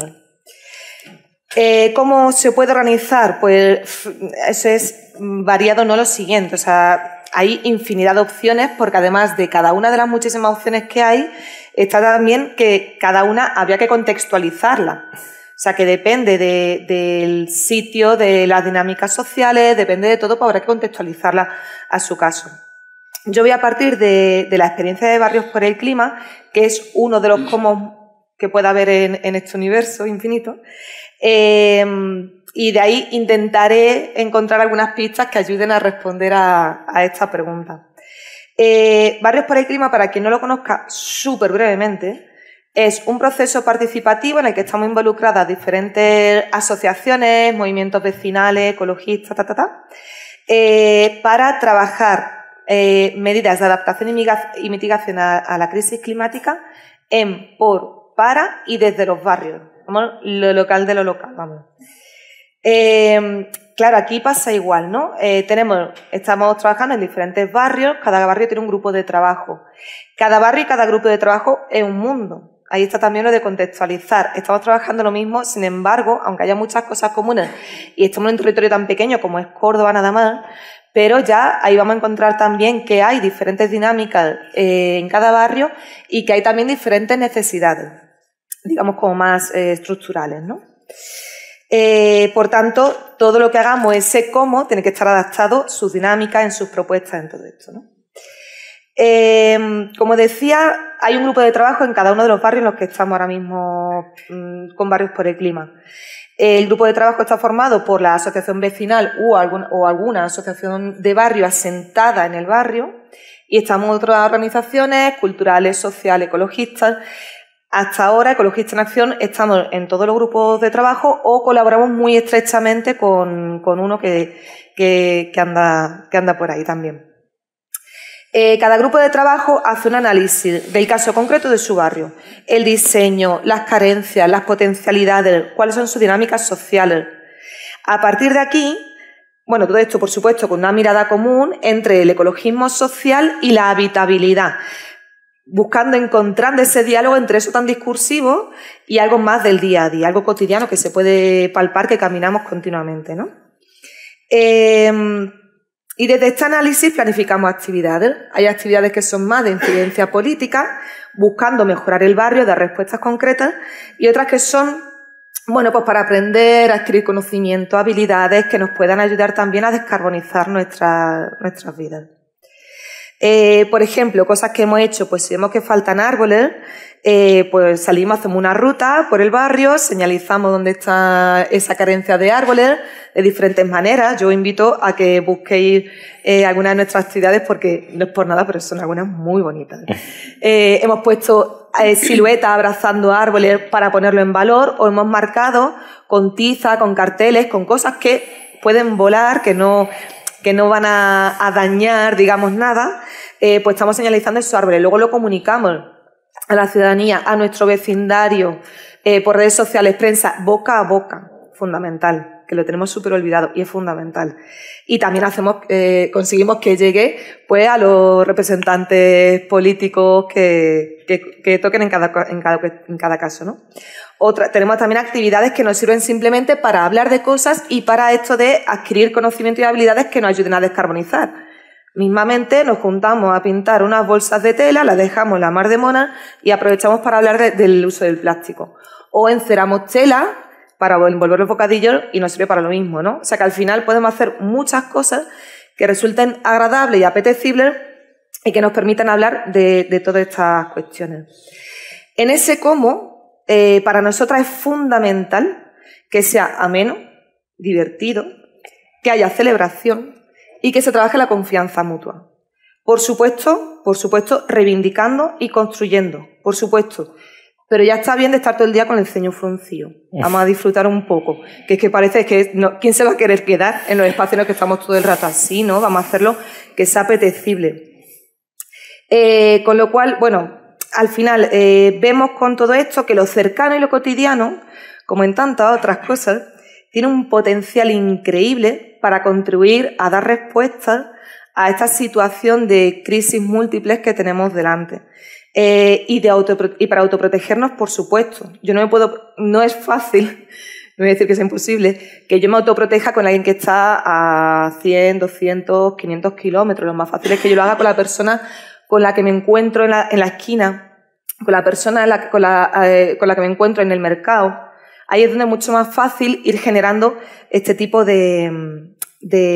¿Cómo se puede organizar? Pues eso es variado, no lo siguiente. O sea, hay infinidad de opciones porque además de cada una de las muchísimas opciones que hay, está también que cada una habría que contextualizarla. O sea, que depende del sitio, de las dinámicas sociales, depende de todo, pues habrá que contextualizarla a su caso. Yo voy a partir de la experiencia de Barrios por el Clima, que es uno de los cómo que puede haber en este universo infinito, y de ahí intentaré encontrar algunas pistas que ayuden a responder a esta pregunta. Barrios por el Clima, para quien no lo conozca súper brevemente, es un proceso participativo en el que estamos involucradas diferentes asociaciones, movimientos vecinales, ecologistas, para trabajar medidas de adaptación y mitigación a la crisis climática para y desde los barrios. Vamos, lo local de lo local, vamos. Claro, aquí pasa igual, ¿no? Estamos trabajando en diferentes barrios, cada barrio tiene un grupo de trabajo. Cada barrio y cada grupo de trabajo es un mundo. Ahí está también lo de contextualizar. Estamos trabajando lo mismo, sin embargo, aunque haya muchas cosas comunes y estamos en un territorio tan pequeño como es Córdoba nada más, pero ya ahí vamos a encontrar también que hay diferentes dinámicas en cada barrio y que hay también diferentes necesidades, digamos como más estructurales, ¿no? Por tanto, todo lo que hagamos, ese cómo, tiene que estar adaptado, sus dinámicas, en sus propuestas, en todo esto, ¿no? Como decía, hay un grupo de trabajo en cada uno de los barrios en los que estamos ahora mismo con Barrios por el Clima. El grupo de trabajo está formado por la asociación vecinal o alguna asociación de barrio asentada en el barrio, y estamos otras organizaciones culturales, sociales, ecologistas. Hasta ahora, Ecologistas en Acción, estamos en todos los grupos de trabajo o colaboramos muy estrechamente con uno que anda por ahí también. Cada grupo de trabajo hace un análisis del caso concreto de su barrio, el diseño, las carencias, las potencialidades, cuáles son sus dinámicas sociales. A partir de aquí, bueno, todo esto, por supuesto, con una mirada común entre el ecologismo social y la habitabilidad, buscando encontrar ese diálogo entre eso tan discursivo y algo más del día a día, algo cotidiano que se puede palpar, que caminamos continuamente, ¿no? Y desde este análisis planificamos actividades. Hay actividades que son más de incidencia política, buscando mejorar el barrio, dar respuestas concretas, y otras que son, bueno, pues para aprender, adquirir conocimientos, habilidades que nos puedan ayudar también a descarbonizar nuestras vidas. Por ejemplo, cosas que hemos hecho, pues si vemos que faltan árboles, pues salimos, hacemos una ruta por el barrio, señalizamos dónde está esa carencia de árboles de diferentes maneras. Yo invito a que busquéis algunas de nuestras actividades, porque no es por nada, pero son algunas muy bonitas. Hemos puesto siluetas abrazando árboles para ponerlo en valor, o hemos marcado con tiza, con carteles, con cosas que pueden volar, que no van a dañar, digamos, nada, pues estamos señalizando esos árboles. Luego lo comunicamos a la ciudadanía, a nuestro vecindario, por redes sociales, prensa, boca a boca, fundamental, que lo tenemos súper olvidado y es fundamental. Y también conseguimos que llegue pues a los representantes políticos que toquen en cada caso, ¿no? Tenemos también actividades que nos sirven simplemente para hablar de cosas y para esto de adquirir conocimiento y habilidades que nos ayuden a descarbonizar. Mismamente nos juntamos a pintar unas bolsas de tela, las dejamos en la mar de mona y aprovechamos para hablar del uso del plástico. O enceramos tela para envolver los bocadillos y nos sirve para lo mismo, ¿no? O sea que al final podemos hacer muchas cosas que resulten agradables y apetecibles y que nos permitan hablar de todas estas cuestiones. En ese cómo, para nosotras es fundamental que sea ameno, divertido, que haya celebración y que se trabaje la confianza mutua. Por supuesto, reivindicando y construyendo, por supuesto. Pero ya está bien de estar todo el día con el ceño fruncido. Vamos a disfrutar un poco. Que es que parece que ¿quién se va a querer quedar en los espacios en los que estamos todo el rato así, no? Vamos a hacerlo que sea apetecible. Con lo cual, bueno, al final vemos con todo esto que lo cercano y lo cotidiano, como en tantas otras cosas, tiene un potencial increíble para contribuir a dar respuestas a esta situación de crisis múltiples que tenemos delante. Y para autoprotegernos, por supuesto. No es fácil, no voy a decir que sea imposible, que yo me autoproteja con alguien que está a 100, 200, 500 kilómetros. Lo más fácil es que yo lo haga con la persona con la que me encuentro en la esquina, con la persona con la que me encuentro en el mercado. Ahí es donde es mucho más fácil ir generando este tipo de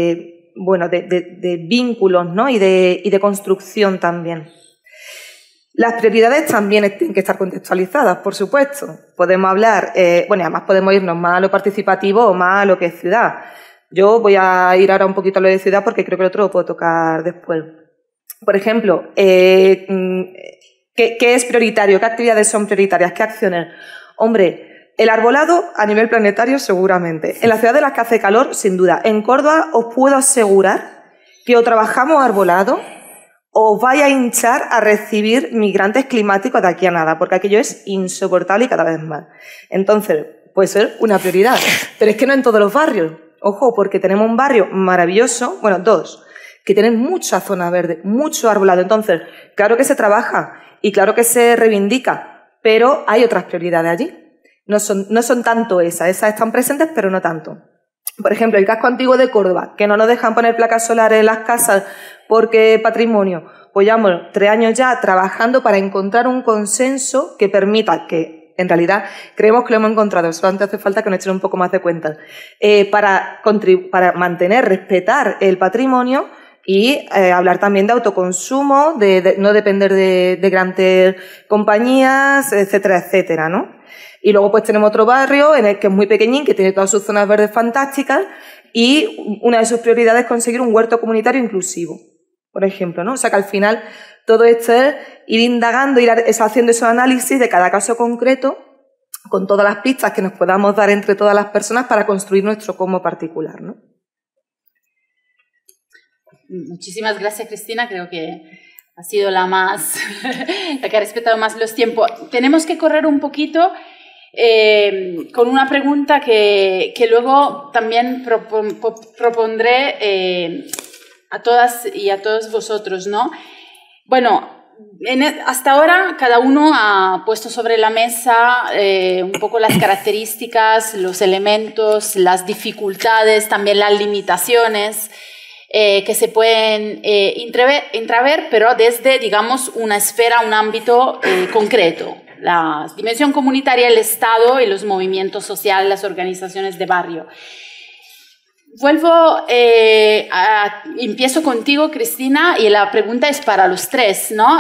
bueno, de vínculos, ¿no? y de construcción también. Las prioridades también tienen que estar contextualizadas, por supuesto. Podemos hablar, bueno, y además podemos irnos más a lo participativo o más a lo que es ciudad. Yo voy a ir ahora un poquito a lo de ciudad porque creo que el otro lo puedo tocar después. Por ejemplo, ¿qué es prioritario? ¿Qué actividades son prioritarias? ¿Qué acciones? Hombre, el arbolado a nivel planetario seguramente. En la ciudad de las que hace calor, sin duda. En Córdoba os puedo asegurar que o trabajamos arbolado o os vais a hinchar a recibir migrantes climáticos de aquí a nada, porque aquello es insoportable y cada vez más. Entonces, puede ser una prioridad. Pero es que no en todos los barrios. Ojo, porque tenemos un barrio maravilloso, bueno, dos, que tienen mucha zona verde, mucho arbolado. Entonces, claro que se trabaja y claro que se reivindica, pero hay otras prioridades allí. No son tanto esas están presentes, pero no tanto. Por ejemplo, el casco antiguo de Córdoba, que no nos dejan poner placas solares en las casas porque patrimonio. Pues llevamos 3 años ya trabajando para encontrar un consenso que permita que, en realidad, creemos que lo hemos encontrado, solamente hace falta que nos echen un poco más de cuenta, para mantener, respetar el patrimonio y hablar también de autoconsumo, de no depender de grandes compañías, etcétera, etcétera, ¿no? Y luego pues tenemos otro barrio en el que es muy pequeñín, que tiene todas sus zonas verdes fantásticas y una de sus prioridades es conseguir un huerto comunitario inclusivo, por ejemplo, ¿no? O sea que al final todo esto es ir indagando, ir haciendo esos análisis de cada caso concreto con todas las pistas que nos podamos dar entre todas las personas para construir nuestro cómo particular, ¿no? Muchísimas gracias, Cristina. Creo que ha sido la que ha respetado más los tiempos. Tenemos que correr un poquito con una pregunta que luego también propondré a todas y a todos vosotros, ¿no? Bueno, hasta ahora cada uno ha puesto sobre la mesa un poco las características, los elementos, las dificultades, también las limitaciones que se pueden intraver, pero desde, digamos, una esfera, un ámbito concreto. La dimensión comunitaria, el Estado y los movimientos sociales, las organizaciones de barrio. Empiezo contigo, Cristina, y la pregunta es para los tres, ¿no?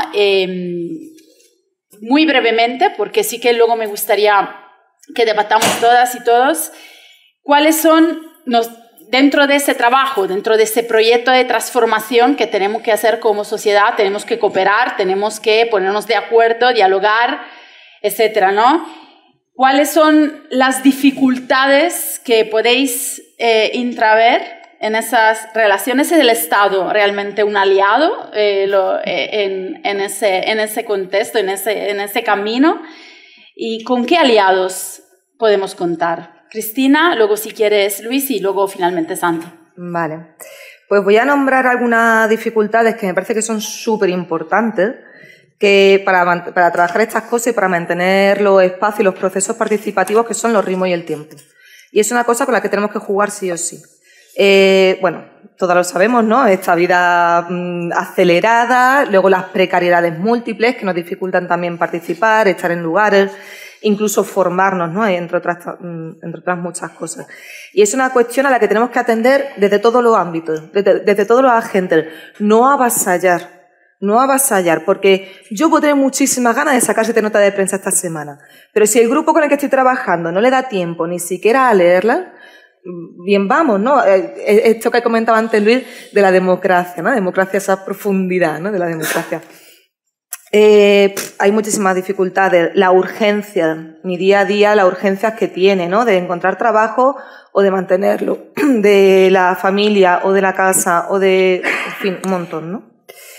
Muy brevemente, porque sí que luego me gustaría que debatamos todas y todos, ¿cuáles son dentro de ese trabajo, dentro de ese proyecto de transformación que tenemos que hacer como sociedad? Tenemos que cooperar, tenemos que ponernos de acuerdo, dialogar, etcétera, ¿no? ¿Cuáles son las dificultades que podéis intraver en esas relaciones? ¿Es el Estado realmente un aliado en ese contexto, en ese camino? ¿Y con qué aliados podemos contar? Cristina, luego si quieres Luis y luego finalmente Santi. Vale, pues voy a nombrar algunas dificultades que me parece que son súper importantes para trabajar estas cosas y para mantener los espacios y los procesos participativos que son los ritmos y el tiempo. Y es una cosa con la que tenemos que jugar sí o sí. Bueno, todos lo sabemos, ¿no? Esta vida acelerada, luego las precariedades múltiples que nos dificultan también participar, estar en lugares, incluso formarnos, ¿no? Entre otras muchas cosas. Y es una cuestión a la que tenemos que atender desde todos los ámbitos, desde todos los agentes, no avasallar, porque yo puedo tener muchísimas ganas de sacar 7 notas de prensa esta semana, pero si el grupo con el que estoy trabajando no le da tiempo ni siquiera a leerla, bien vamos, ¿no? Esto que comentaba antes Luis de la democracia, ¿no? Democracia, esa profundidad, ¿no? De la democracia. Hay muchísimas dificultades. La urgencia, mi día a día, las urgencias que tiene, ¿no? De encontrar trabajo o de mantenerlo, de la familia o de la casa o de, en fin, un montón, ¿no?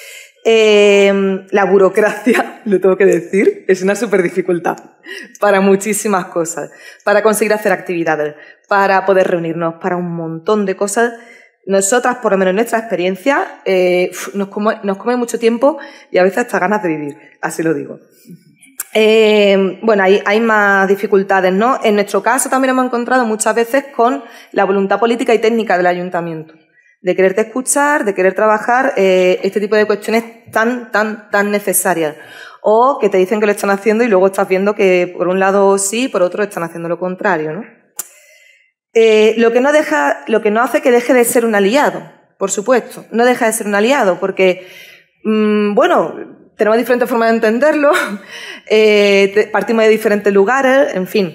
La burocracia, lo tengo que decir, es una súper dificultad para muchísimas cosas, para conseguir hacer actividades, para poder reunirnos, para un montón de cosas. Nosotras, por lo menos en nuestra experiencia, nos come mucho tiempo y a veces hasta ganas de vivir, así lo digo. Bueno, hay más dificultades, ¿no? En nuestro caso también hemos encontrado muchas veces con la voluntad política y técnica del ayuntamiento, de quererte escuchar, de querer trabajar este tipo de cuestiones tan necesarias. O que te dicen que lo están haciendo y luego estás viendo que por un lado sí, por otro están haciendo lo contrario, ¿no? Lo que no hace que deje de ser un aliado, por supuesto. No deja de ser un aliado porque, bueno, tenemos diferentes formas de entenderlo, partimos de diferentes lugares, en fin.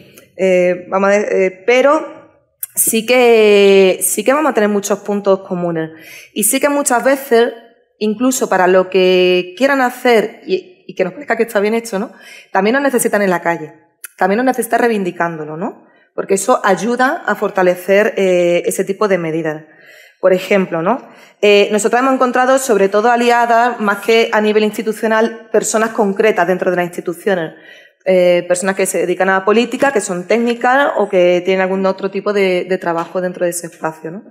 Pero sí que vamos a tener muchos puntos comunes. Y sí que muchas veces, incluso para lo que quieran hacer y que nos parezca que está bien hecho, ¿no? También nos necesitan en la calle. También nos necesitan reivindicándolo, ¿no? Porque eso ayuda a fortalecer ese tipo de medidas. Por ejemplo, ¿no? Nosotros hemos encontrado, sobre todo aliadas, más que a nivel institucional, personas concretas dentro de las instituciones. Personas que se dedican a la política, que son técnicas o que tienen algún otro tipo de trabajo dentro de ese espacio, ¿no?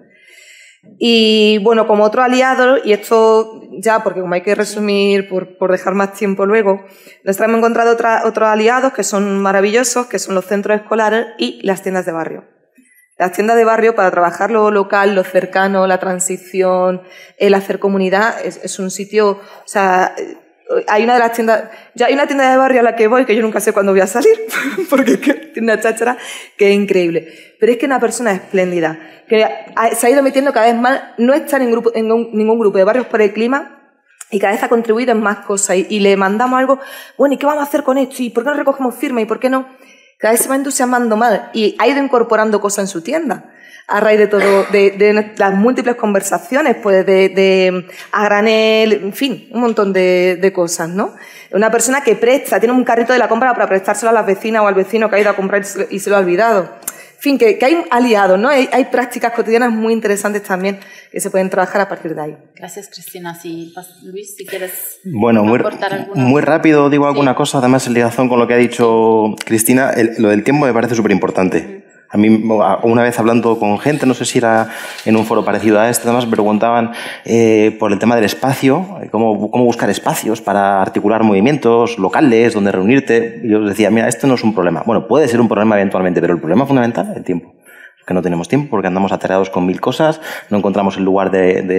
Y bueno, como otro aliado, y esto ya porque como hay que resumir por dejar más tiempo luego, nosotros hemos encontrado otros aliados que son maravillosos, que son los centros escolares y las tiendas de barrio. Las tiendas de barrio, para trabajar lo local, lo cercano, la transición, el hacer comunidad, es un sitio, o sea, hay una de las tiendas, hay una tienda de barrio a la que voy, que yo nunca sé cuándo voy a salir, porque es que tiene una cháchara que es increíble. Pero es que una persona espléndida, que se ha ido metiendo cada vez más, no está en ningún grupo de barrios por el clima, y cada vez ha contribuido en más cosas, y le mandamos algo, bueno, ¿y qué vamos a hacer con esto? ¿Y por qué no recogemos firma? ¿Y por qué no? Cada vez se va entusiasmando más, y ha ido incorporando cosas en su tienda. A raíz de todo, de las múltiples conversaciones, pues a granel, en fin, un montón de cosas, ¿no? Una persona que presta, tiene un carrito de la compra para prestárselo a las vecinas o al vecino que ha ido a comprar y se lo ha olvidado. En fin, que hay aliados, ¿no? Hay prácticas cotidianas muy interesantes también que se pueden trabajar a partir de ahí. Gracias, Cristina. Sí, Luis, si quieres aportar alguna. Muy rápido digo alguna cosa, además en ligación con lo que ha dicho Cristina, lo del tiempo me parece súper importante. A mí, una vez hablando con gente, no sé si era en un foro parecido a este, además me preguntaban por el tema del espacio, cómo buscar espacios para articular movimientos locales, donde reunirte. Y yo les decía, mira, esto no es un problema. Bueno, puede ser un problema eventualmente, pero el problema fundamental es el tiempo. Que no tenemos tiempo porque andamos atareados con 1000 cosas, no encontramos el lugar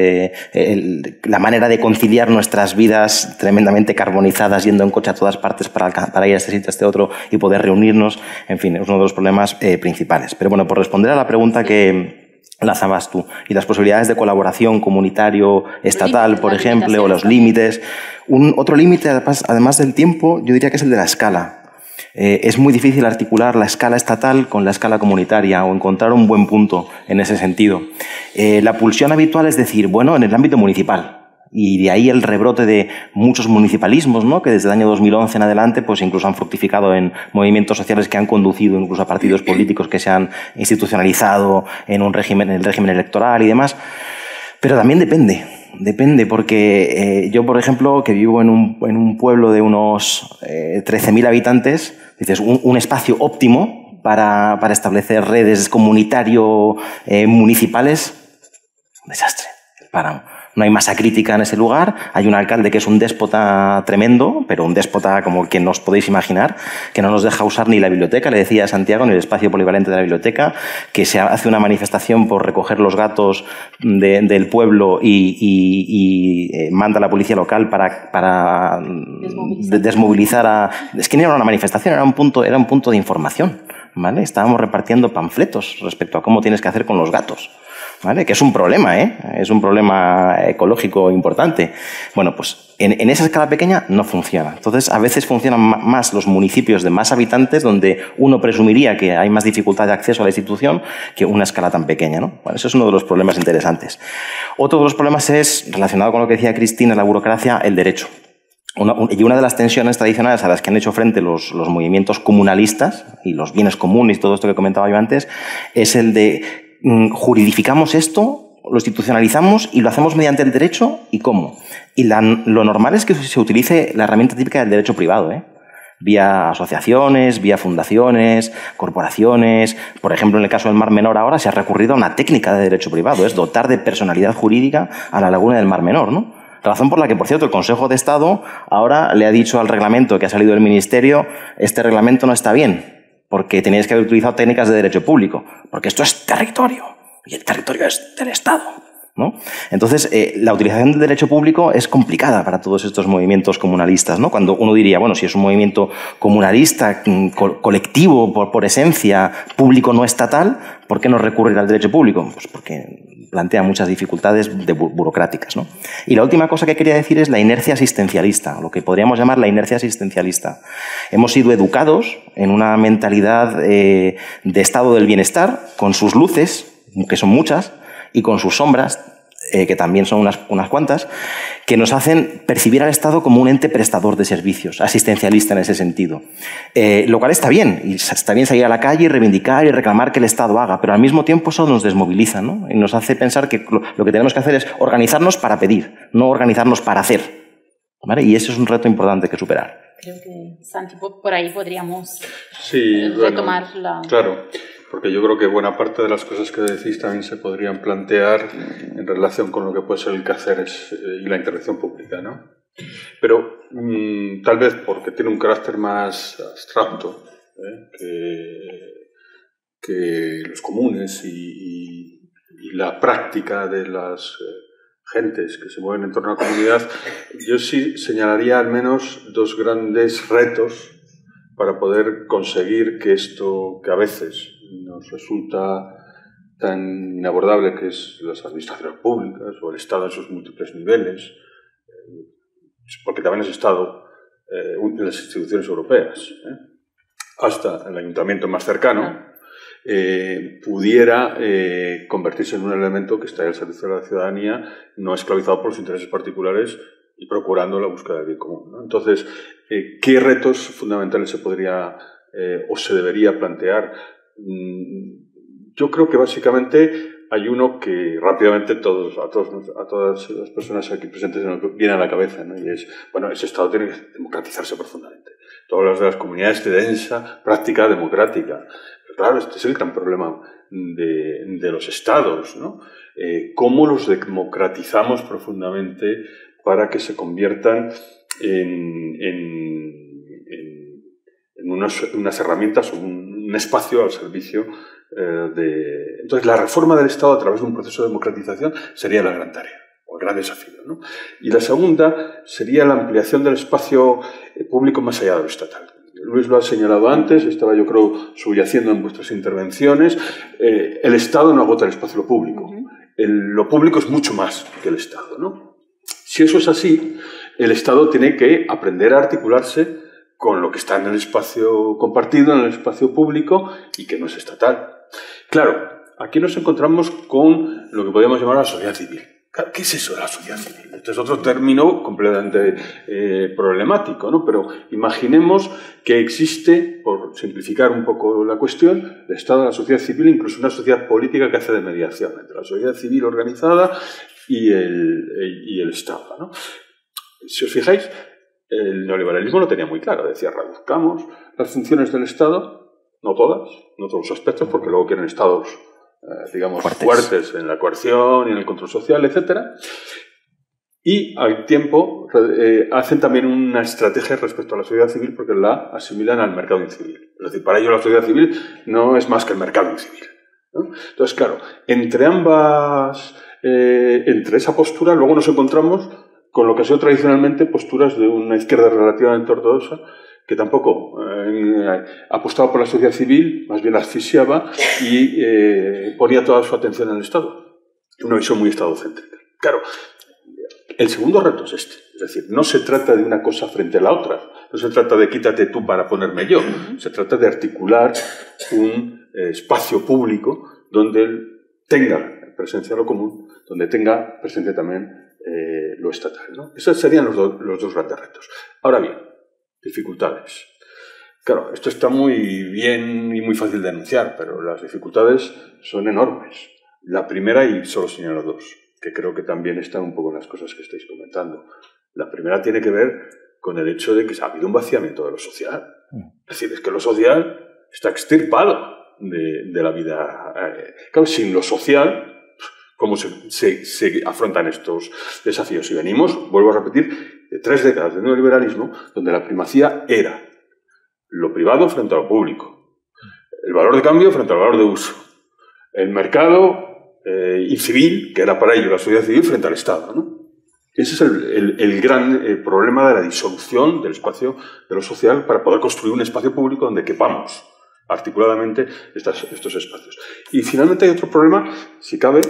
la manera de conciliar nuestras vidas tremendamente carbonizadas yendo en coche a todas partes para ir a este sitio, a este otro y poder reunirnos. En fin, es uno de los problemas principales. Pero bueno, por responder a la pregunta que lanzabas tú y las posibilidades de colaboración comunitario, estatal, por ejemplo, o los límites. Otro límite, además del tiempo, yo diría que es el de la escala. Es muy difícil articular la escala estatal con la escala comunitaria o encontrar un buen punto en ese sentido. La pulsión habitual es decir, bueno, en el ámbito municipal. Y de ahí el rebrote de muchos municipalismos, ¿no? Que desde el año 2011 en adelante pues incluso han fructificado en movimientos sociales que han conducido incluso a partidos políticos que se han institucionalizado en el régimen electoral y demás. Pero también depende porque yo, por ejemplo, que vivo en un pueblo de unos 13.000 habitantes, dices, un espacio óptimo para establecer redes comunitario-municipales, un desastre, páramo. No hay masa crítica en ese lugar, hay un alcalde que es un déspota tremendo, pero un déspota como el que no os podéis imaginar, que no nos deja usar ni la biblioteca, le decía a Santiago, ni el espacio polivalente de la biblioteca, que se hace una manifestación por recoger los gatos del pueblo y manda a la policía local para desmovilizar Es que no era una manifestación, era un punto de información, ¿vale? Estábamos repartiendo panfletos respecto a cómo tienes que hacer con los gatos. ¿Vale? Que es un problema, es un problema ecológico importante. Bueno, pues en esa escala pequeña no funciona. Entonces, a veces funcionan más los municipios de más habitantes, donde uno presumiría que hay más dificultad de acceso a la institución que una escala tan pequeña, ¿no? Bueno, eso es uno de los problemas interesantes. Otro de los problemas es, relacionado con lo que decía Cristina, la burocracia, el derecho. Y una de las tensiones tradicionales a las que han hecho frente los movimientos comunalistas y los bienes comunes y todo esto que comentaba yo antes, es el de juridificamos esto, lo institucionalizamos y lo hacemos mediante el derecho, ¿y cómo? Y lo normal es que se utilice la herramienta típica del derecho privado, vía asociaciones, vía fundaciones, corporaciones. Por ejemplo, en el caso del Mar Menor ahora se ha recurrido a una técnica de derecho privado, es dotar de personalidad jurídica a la laguna del Mar Menor, ¿no? Razón por la que, por cierto, el Consejo de Estado ahora le ha dicho al reglamento que ha salido del Ministerio, este reglamento no está bien, porque teníais que haber utilizado técnicas de derecho público, porque esto es territorio, y el territorio es del Estado, ¿no? Entonces, la utilización del derecho público es complicada para todos estos movimientos comunalistas, ¿no? Cuando uno diría, bueno, si es un movimiento comunalista, colectivo, por esencia, público no estatal, ¿por qué no recurrir al derecho público? Pues porque plantea muchas dificultades burocráticas, ¿no? Y la última cosa que quería decir es la inercia asistencialista, lo que podríamos llamar la inercia asistencialista. Hemos sido educados en una mentalidad de estado del bienestar, con sus luces, que son muchas, y con sus sombras, que también son unas cuantas, que nos hacen percibir al Estado como un ente prestador de servicios, asistencialista en ese sentido. Lo cual está bien, y está bien salir a la calle y reivindicar y reclamar que el Estado haga, pero al mismo tiempo eso nos desmoviliza, ¿no? Y nos hace pensar que lo que tenemos que hacer es organizarnos para pedir, no organizarnos para hacer, ¿vale? Y ese es un reto importante que superar. Creo que, Santi, por ahí podríamos retomar la... Claro. Porque yo creo que buena parte de las cosas que decís también se podrían plantear en relación con lo que puede ser el quehacer y la intervención pública, ¿no? Pero tal vez porque tiene un carácter más abstracto que los comunes y la práctica de las gentes que se mueven en torno a la comunidad, yo sí señalaría al menos dos grandes retos para poder conseguir que esto que a veces nos resulta tan inabordable, que es las administraciones públicas o el Estado en sus múltiples niveles, porque también es Estado en las instituciones europeas, hasta el ayuntamiento más cercano, pudiera convertirse en un elemento que está al servicio de la ciudadanía, no esclavizado por los intereses particulares y procurando la búsqueda del bien común, ¿no? Entonces, ¿qué retos fundamentales se podría o se debería plantear? Yo creo que básicamente hay uno que rápidamente a todas las personas aquí presentes viene a la cabeza, ¿no? Y es, bueno, ese Estado tiene que democratizarse profundamente. Todas las de las comunidades de densa práctica democrática. Pero claro, este es el gran problema de los Estados, ¿no? ¿Cómo los democratizamos profundamente para que se conviertan en unas herramientas o un espacio al servicio de... Entonces, la reforma del Estado a través de un proceso de democratización sería la gran tarea, o el gran desafío, ¿no? Y la segunda sería la ampliación del espacio público más allá de lo estatal. Luis lo ha señalado antes, estaba yo creo subyaciendo en vuestras intervenciones, el Estado no agota el espacio público. Lo público es mucho más que el Estado, ¿no? Si eso es así, el Estado tiene que aprender a articularse con lo que está en el espacio compartido, en el espacio público y que no es estatal. Claro, aquí nos encontramos con lo que podríamos llamar la sociedad civil. ¿Qué es eso de la sociedad civil? Este es otro término completamente problemático, ¿no? Pero imaginemos que existe, por simplificar un poco la cuestión, el Estado, la sociedad civil, incluso una sociedad política que hace de mediación entre la sociedad civil organizada y el Estado, ¿no? Si os fijáis, el neoliberalismo lo tenía muy claro. Decía, reduzcamos las funciones del Estado, no todos los aspectos, porque luego quieren Estados, digamos, fuertes en la coerción y en el control social, etc. Y al tiempo hacen también una estrategia respecto a la sociedad civil porque la asimilan al mercado incivil. Es decir, para ellos la sociedad civil no es más que el mercado incivil, ¿no? Entonces, claro, entre esa postura luego nos encontramos con lo que ha sido tradicionalmente posturas de una izquierda relativamente ortodoxa que tampoco ha apostado por la sociedad civil, más bien la asfixiaba y ponía toda su atención en el Estado. Una visión muy estadocéntrica. Claro, el segundo reto es este. Es decir, no se trata de una cosa frente a la otra. No se trata de quítate tú para ponerme yo. Se trata de articular un espacio público donde tenga presencia lo común, donde tenga presencia también lo estatal, ¿no? Esos serían los dos grandes retos. Ahora bien, dificultades. Claro, esto está muy bien y muy fácil de anunciar, pero las dificultades son enormes. La primera, y solo señalo dos, que creo que también están un poco en las cosas que estáis comentando. La primera tiene que ver con el hecho de que ha habido un vaciamiento de lo social. Es decir, es que lo social está extirpado de la vida. Claro, sin lo social, ¿cómo se afrontan estos desafíos? Y venimos, vuelvo a repetir, de 3 décadas de neoliberalismo, donde la primacía era lo privado frente a lo público, el valor de cambio frente al valor de uso, el mercado incivil, que era para ello la sociedad civil, frente al Estado, ¿no? Ese es el gran problema de la disolución del espacio de lo social para poder construir un espacio público donde quepamos articuladamente estos espacios. Y finalmente hay otro problema, si cabe, que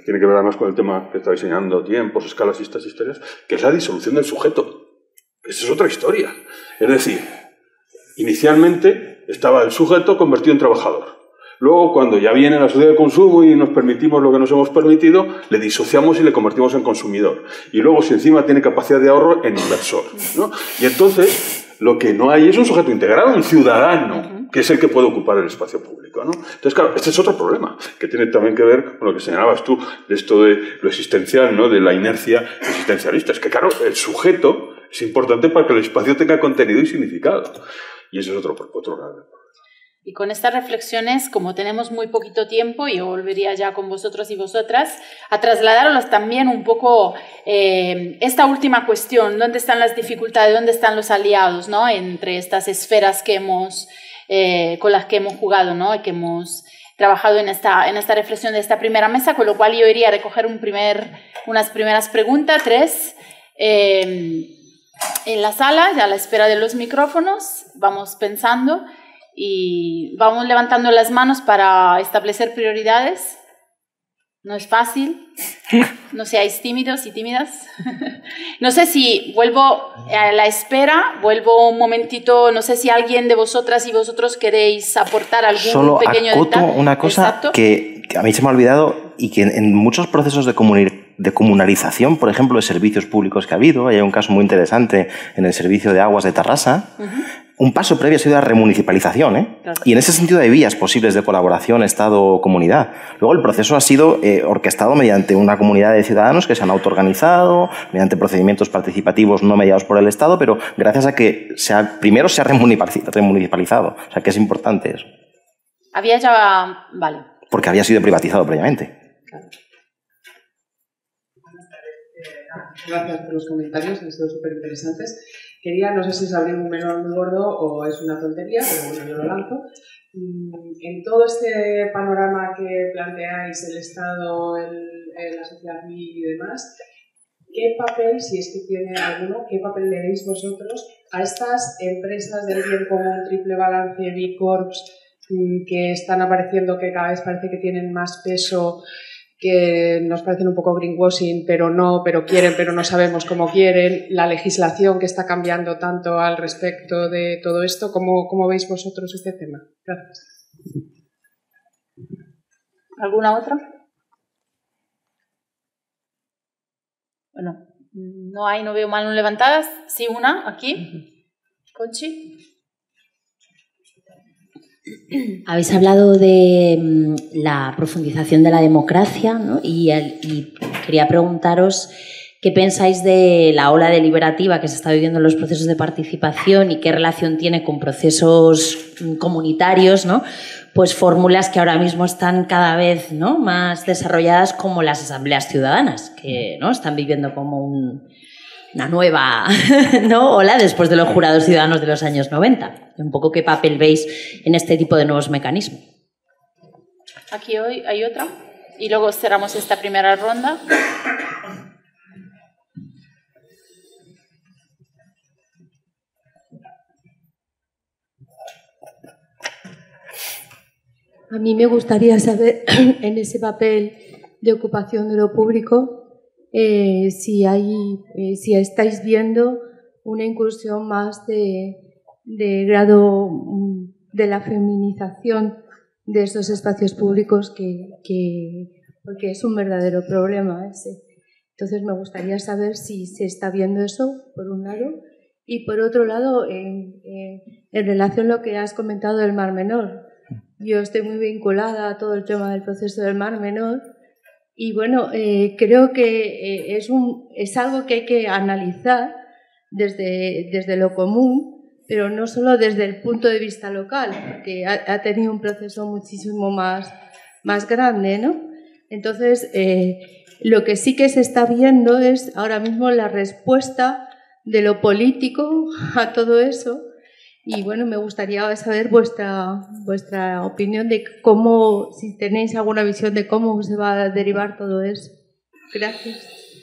tiene que ver además con el tema que estáis enseñando, tiempos, escalas y estas historias, que es la disolución del sujeto. Esa es otra historia. Es decir, inicialmente estaba el sujeto convertido en trabajador. Luego, cuando ya viene la sociedad de consumo y nos permitimos lo que nos hemos permitido, le disociamos y le convertimos en consumidor. Y luego, si encima tiene capacidad de ahorro, en inversor, ¿no? Y entonces, lo que no hay es un sujeto integrado, un ciudadano, que es el que puede ocupar el espacio público, ¿no? Entonces, claro, este es otro problema, que tiene también que ver con lo que señalabas tú, de esto de lo existencial, ¿no? De la inercia existencialista. Es que, claro, el sujeto es importante para que el espacio tenga contenido y significado. Y ese es otro grave problema. Y con estas reflexiones, como tenemos muy poquito tiempo, yo volvería ya con vosotros y vosotras a trasladaros también un poco esta última cuestión, dónde están las dificultades, dónde están los aliados, ¿no? Entre estas esferas que con las que hemos jugado, ¿no? Y que hemos trabajado en esta reflexión de esta primera mesa, con lo cual yo iría a recoger unas primeras preguntas, 3, en la sala, ya a la espera de los micrófonos, vamos pensando y vamos levantando las manos para establecer prioridades. No es fácil, no seáis tímidos y tímidas. No sé si vuelvo a la espera, vuelvo un momentito, no sé si alguien de vosotras y vosotros queréis aportar algún Solo pequeño detalle. Solo acoto una cosa que a mí se me ha olvidado y que en muchos procesos de comunalización, por ejemplo, de servicios públicos que ha habido, hay un caso muy interesante en el servicio de aguas de Tarrasa, un paso previo ha sido la remunicipalización, Claro. Y en ese sentido hay vías posibles de colaboración Estado-comunidad. Luego el proceso ha sido orquestado mediante una comunidad de ciudadanos que se han autoorganizado, mediante procedimientos participativos no mediados por el Estado, pero gracias a que primero se ha remunicipalizado. O sea, que es importante eso. Había ya... Vale. Porque había sido privatizado previamente. Claro. Gracias por los comentarios, han sido súper interesantes. Quería, no sé si es abrir un melón muy gordo o es una tontería, pero bueno, yo lo lanzo. En todo este panorama que planteáis, el Estado, la sociedad civil y demás, ¿qué papel, si es que tiene alguno, qué papel le deis vosotros a estas empresas del bien común, triple balance, B Corps, que están apareciendo, que cada vez parece que tienen más peso, que nos parecen un poco greenwashing, pero quieren, pero no sabemos cómo quieren, la legislación que está cambiando tanto al respecto de todo esto? ¿Cómo veis vosotros este tema? Gracias. ¿Alguna otra? Bueno, no veo manos levantadas. Sí, una, aquí. Conchi. Habéis hablado de la profundización de la democracia, ¿no? y quería preguntaros qué pensáis de la ola deliberativa que se está viviendo en los procesos de participación y qué relación tiene con procesos comunitarios, ¿no? Pues fórmulas que ahora mismo están cada vez, ¿no?, más desarrolladas, como las asambleas ciudadanas, que, ¿no?, están viviendo como una nueva, ¿no?, ola después de los jurados ciudadanos de los años 90. Un poco qué papel veis en este tipo de nuevos mecanismos. Aquí hoy hay otra. Y luego cerramos esta primera ronda. A mí me gustaría saber, en ese papel de ocupación de lo público, si estáis viendo una incursión más de grado de la feminización de esos espacios públicos, porque es un verdadero problema ese. Entonces me gustaría saber si se está viendo eso, por un lado, y por otro lado, en relación a lo que has comentado del Mar Menor. Yo estoy muy vinculada a todo el tema del proceso del Mar Menor y bueno, creo que es algo que hay que analizar desde lo común, pero no solo desde el punto de vista local, porque ha tenido un proceso muchísimo más grande, ¿no? Entonces, lo que sí que se está viendo es ahora mismo la respuesta de lo político a todo eso. Y bueno, me gustaría saber vuestra opinión de cómo, si tenéis alguna visión de cómo se va a derivar todo eso. Gracias.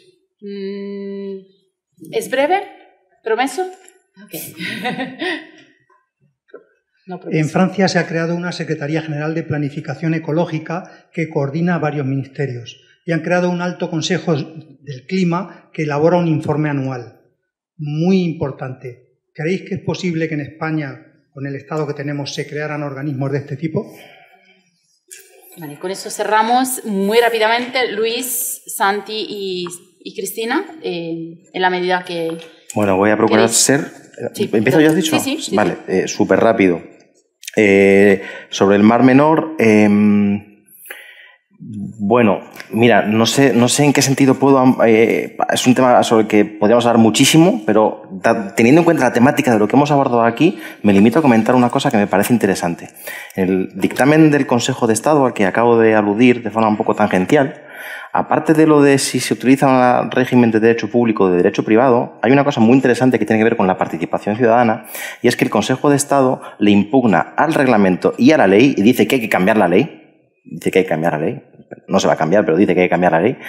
¿Es breve? ¿Promeso? Okay. No, en Francia se ha creado una Secretaría General de Planificación Ecológica que coordina varios ministerios. y han creado un alto consejo del clima que elabora un informe anual. Muy importante. ¿Creéis que es posible que en España, con el estado que tenemos, se crearan organismos de este tipo? Vale, con eso cerramos muy rápidamente. Luis, Santi y Cristina, en la medida que... Bueno, voy a procurar ser... Sí, ¿Empiezo ya, has dicho? Sí. Vale, súper rápido. Sobre el Mar Menor... Bueno, mira, no sé en qué sentido puedo... es un tema sobre el que podríamos hablar muchísimo, pero teniendo en cuenta la temática de lo que hemos abordado aquí, me limito a comentar una cosa que me parece interesante. El dictamen del Consejo de Estado, al que acabo de aludir de forma un poco tangencial, aparte de lo de si se utiliza un régimen de derecho público o de derecho privado, hay una cosa muy interesante que tiene que ver con la participación ciudadana, y es que el Consejo de Estado le impugna al reglamento y a la ley y dice que hay que cambiar la ley. Dice que hay que cambiar la ley. No se va a cambiar, pero dice que hay que cambiar la ley.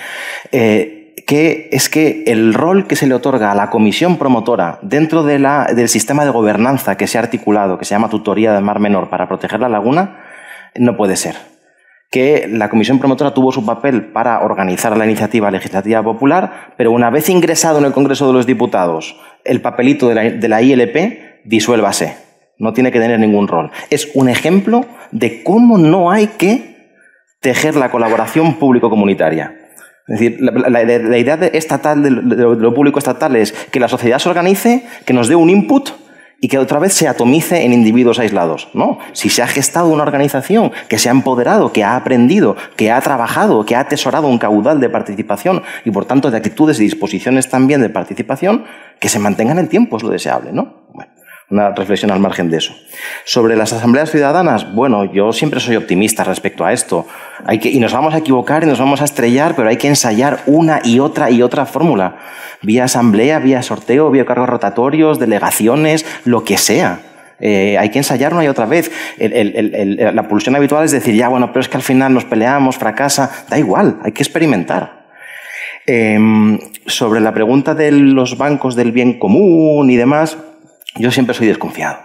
Que es que el rol que se le otorga a la comisión promotora dentro del sistema de gobernanza que se ha articulado, que se llama Tutoría del Mar Menor para proteger la laguna, no puede ser. Que la comisión promotora tuvo su papel para organizar la iniciativa legislativa popular, pero una vez ingresado en el Congreso de los Diputados el papelito de la ILP, disuélvase. No tiene que tener ningún rol. Es un ejemplo de cómo no hay que tejer la colaboración público-comunitaria. Es decir, la idea estatal de lo público estatal es que la sociedad se organice, que nos dé un input y que otra vez se atomice en individuos aislados. No, si se ha gestado una organización que se ha empoderado, que ha aprendido, que ha trabajado, que ha atesorado un caudal de participación y por tanto de actitudes y disposiciones también de participación, que se mantenga en el tiempo es lo deseable, ¿no? Bueno, una reflexión al margen de eso. Sobre las asambleas ciudadanas, bueno, yo siempre soy optimista respecto a esto. Y nos vamos a equivocar y nos vamos a estrellar, pero hay que ensayar una y otra fórmula. Vía asamblea, vía sorteo, vía cargos rotatorios, delegaciones, lo que sea. Hay que ensayar una y otra vez. La pulsión habitual es decir, ya, bueno, pero es que al final nos peleamos, fracasa. Da igual, hay que experimentar. Sobre la pregunta de los bancos del bien común y demás, yo siempre soy desconfiado.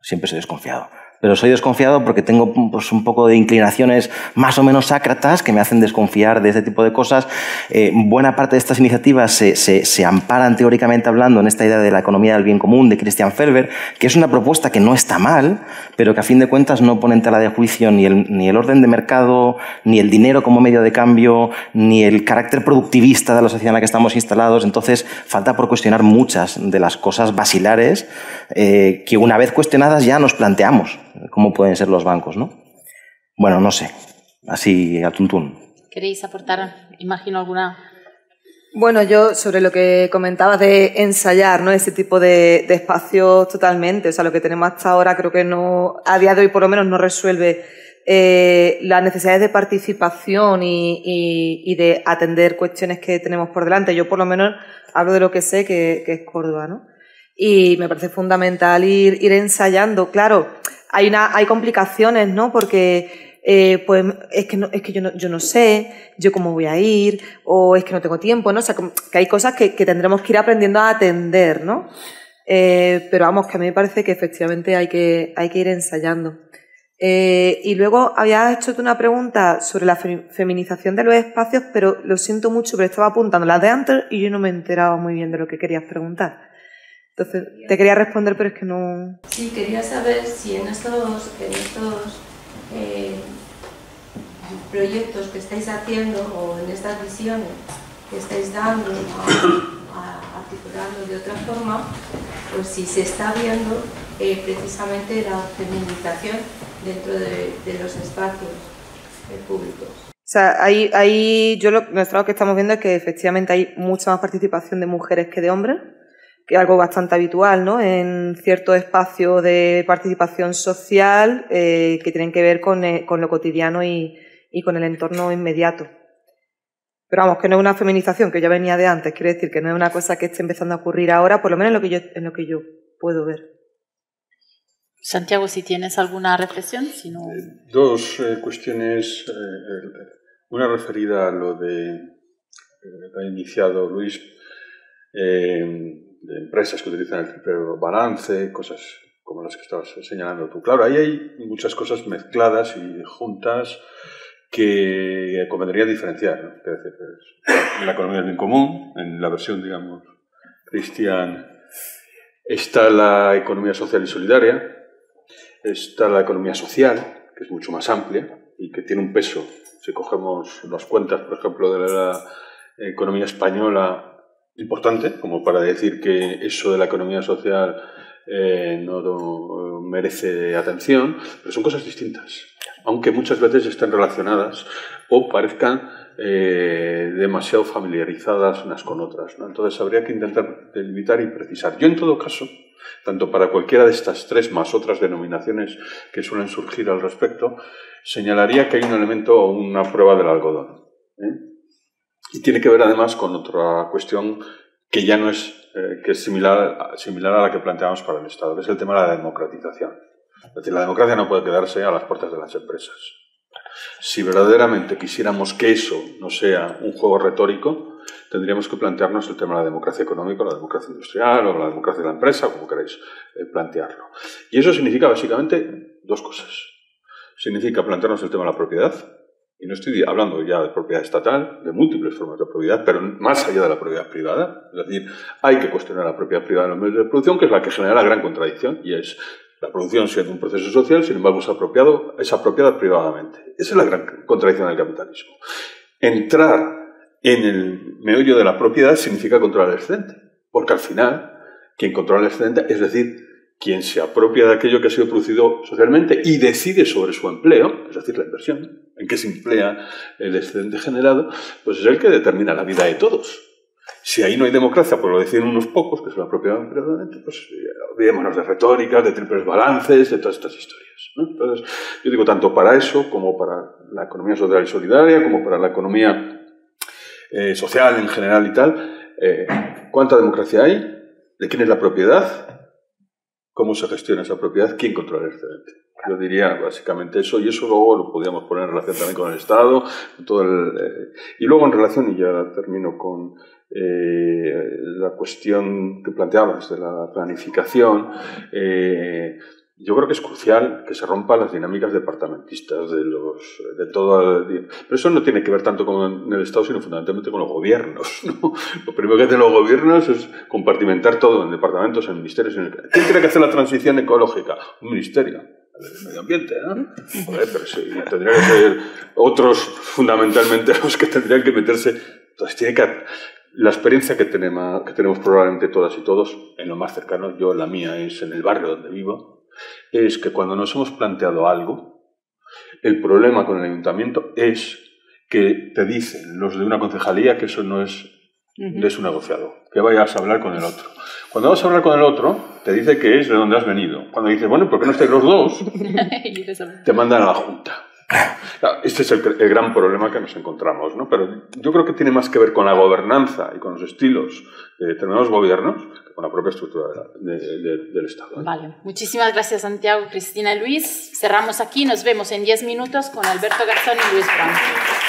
Pero soy desconfiado porque tengo pues, un poco de inclinaciones más o menos sácratas que me hacen desconfiar de este tipo de cosas. Buena parte de estas iniciativas se amparan teóricamente hablando en esta idea de la economía del bien común de Christian Felber, que es una propuesta que no está mal, pero que a fin de cuentas no pone en tela de juicio ni el orden de mercado, ni el dinero como medio de cambio, ni el carácter productivista de la sociedad en la que estamos instalados. Entonces, falta por cuestionar muchas de las cosas basilares que una vez cuestionadas ya nos planteamos cómo pueden ser los bancos, ¿no? Bueno, no sé, así a tuntún. ¿Queréis aportar, imagino, alguna...? Bueno, yo sobre lo que comentabas de ensayar, ¿no? Ese tipo de espacios totalmente, o sea, lo que tenemos hasta ahora creo que no, a día de hoy por lo menos no resuelve las necesidades de participación y de atender cuestiones que tenemos por delante. Yo por lo menos hablo de lo que sé, que es Córdoba, ¿no? Y me parece fundamental ir ensayando. Claro, hay complicaciones, ¿no? Porque pues es que yo no sé, yo cómo voy a ir, o es que no tengo tiempo, ¿no? O sea, que hay cosas que tendremos que ir aprendiendo a atender, ¿no? Pero vamos, que a mí me parece que efectivamente hay que ir ensayando. Y luego habías hecho una pregunta sobre la feminización de los espacios, pero lo siento mucho, pero estaba apuntando las de antes y yo no me enteraba muy bien de lo que querías preguntar. Entonces, te quería responder, pero es que no... Sí, quería saber si en estos proyectos que estáis haciendo o en estas visiones que estáis dando, articulando de otra forma, pues si se está viendo precisamente la feminización dentro de los espacios públicos. O sea, ahí lo que estamos viendo es que efectivamente hay mucha más participación de mujeres que de hombres, que es algo bastante habitual, ¿no? En ciertos espacios de participación social que tienen que ver con lo cotidiano y con el entorno inmediato. Pero vamos, que no es una feminización que ya venía de antes, quiere decir que no es una cosa que esté empezando a ocurrir ahora, por lo menos en lo que yo puedo ver. Santiago, si tienes alguna reflexión, si no... Dos cuestiones, una referida a lo que ha iniciado Luis, de empresas que utilizan el triple balance, cosas como las que estabas señalando tú. Claro, ahí hay muchas cosas mezcladas y juntas que convendría diferenciar, ¿no? Es decir, pues, la economía del bien común, en la versión, digamos, cristiana, está la economía social y solidaria, está la economía social, que es mucho más amplia y que tiene un peso. Si cogemos las cuentas, por ejemplo, de la economía española, importante, como para decir que eso de la economía social no merece atención, pero son cosas distintas, aunque muchas veces estén relacionadas o parezcan demasiado familiarizadas unas con otras, ¿no? Entonces habría que intentar delimitar y precisar. Yo, en todo caso, tanto para cualquiera de estas tres más otras denominaciones que suelen surgir al respecto, señalaría que hay un elemento o una prueba del algodón, y tiene que ver además con otra cuestión que ya no es, que es similar a la que planteamos para el Estado, que es el tema de la democratización. Es decir, la democracia no puede quedarse a las puertas de las empresas. Si verdaderamente quisiéramos que eso no sea un juego retórico, tendríamos que plantearnos el tema de la democracia económica, la democracia industrial o la democracia de la empresa, como queráis plantearlo. Y eso significa básicamente dos cosas. Significa plantearnos el tema de la propiedad, y no estoy hablando ya de propiedad estatal, de múltiples formas de propiedad, pero más allá de la propiedad privada. Es decir, hay que cuestionar la propiedad privada en los medios de producción, que es la que genera la gran contradicción, y es la producción siendo un proceso social, sin embargo es apropiada privadamente. Esa es la gran contradicción del capitalismo. Entrar en el meollo de la propiedad significa controlar el excedente, porque al final, quien controla el excedente, es decir, quien se apropia de aquello que ha sido producido socialmente y decide sobre su empleo, es decir, la inversión, en qué se emplea el excedente generado, pues es el que determina la vida de todos. Si ahí no hay democracia, pues lo deciden unos pocos, que se lo apropiaban privadamente, pues olvidémonos de retóricas, de triples balances, de todas estas historias, ¿no? Entonces, yo digo, tanto para eso, como para la economía social y solidaria, como para la economía social en general y tal, ¿cuánta democracia hay? ¿De quién es la propiedad? ¿Cómo se gestiona esa propiedad? ¿Quién controla el excedente? Yo diría básicamente eso, y eso luego lo podríamos poner en relación también con el Estado. Y luego en relación, y ya termino con la cuestión que planteabas de la planificación, yo creo que es crucial que se rompan las dinámicas departamentistas de todo. Pero eso no tiene que ver tanto con el Estado, sino fundamentalmente con los gobiernos, ¿no? Lo primero que hacen los gobiernos es compartimentar todo en departamentos, en ministerios. ¿Quién tiene que hacer la transición ecológica? Un ministerio. El medio ambiente, ¿no? Joder, pero sí, tendría que ser otros fundamentalmente los que tendrían que meterse. Entonces tiene que... La experiencia que tenemos probablemente todas y todos, en lo más cercano, yo la mía es en el barrio donde vivo, es que cuando nos hemos planteado algo, el problema con el ayuntamiento es que te dicen los de una concejalía que eso no es de su negociado, que vayas a hablar con el otro. Cuando vas a hablar con el otro, te dice que es de donde has venido. Cuando dices, bueno, ¿por qué no estáis los dos? Te mandan a la junta. Claro, este es el gran problema que nos encontramos, ¿no? Pero yo creo que tiene más que ver con la gobernanza y con los estilos de determinados gobiernos que con la propia estructura del Estado, ¿eh? Vale, muchísimas gracias, Santiago, Cristina y Luis. Cerramos aquí, nos vemos en 10 minutos con Alberto Garzón y Luis Brown.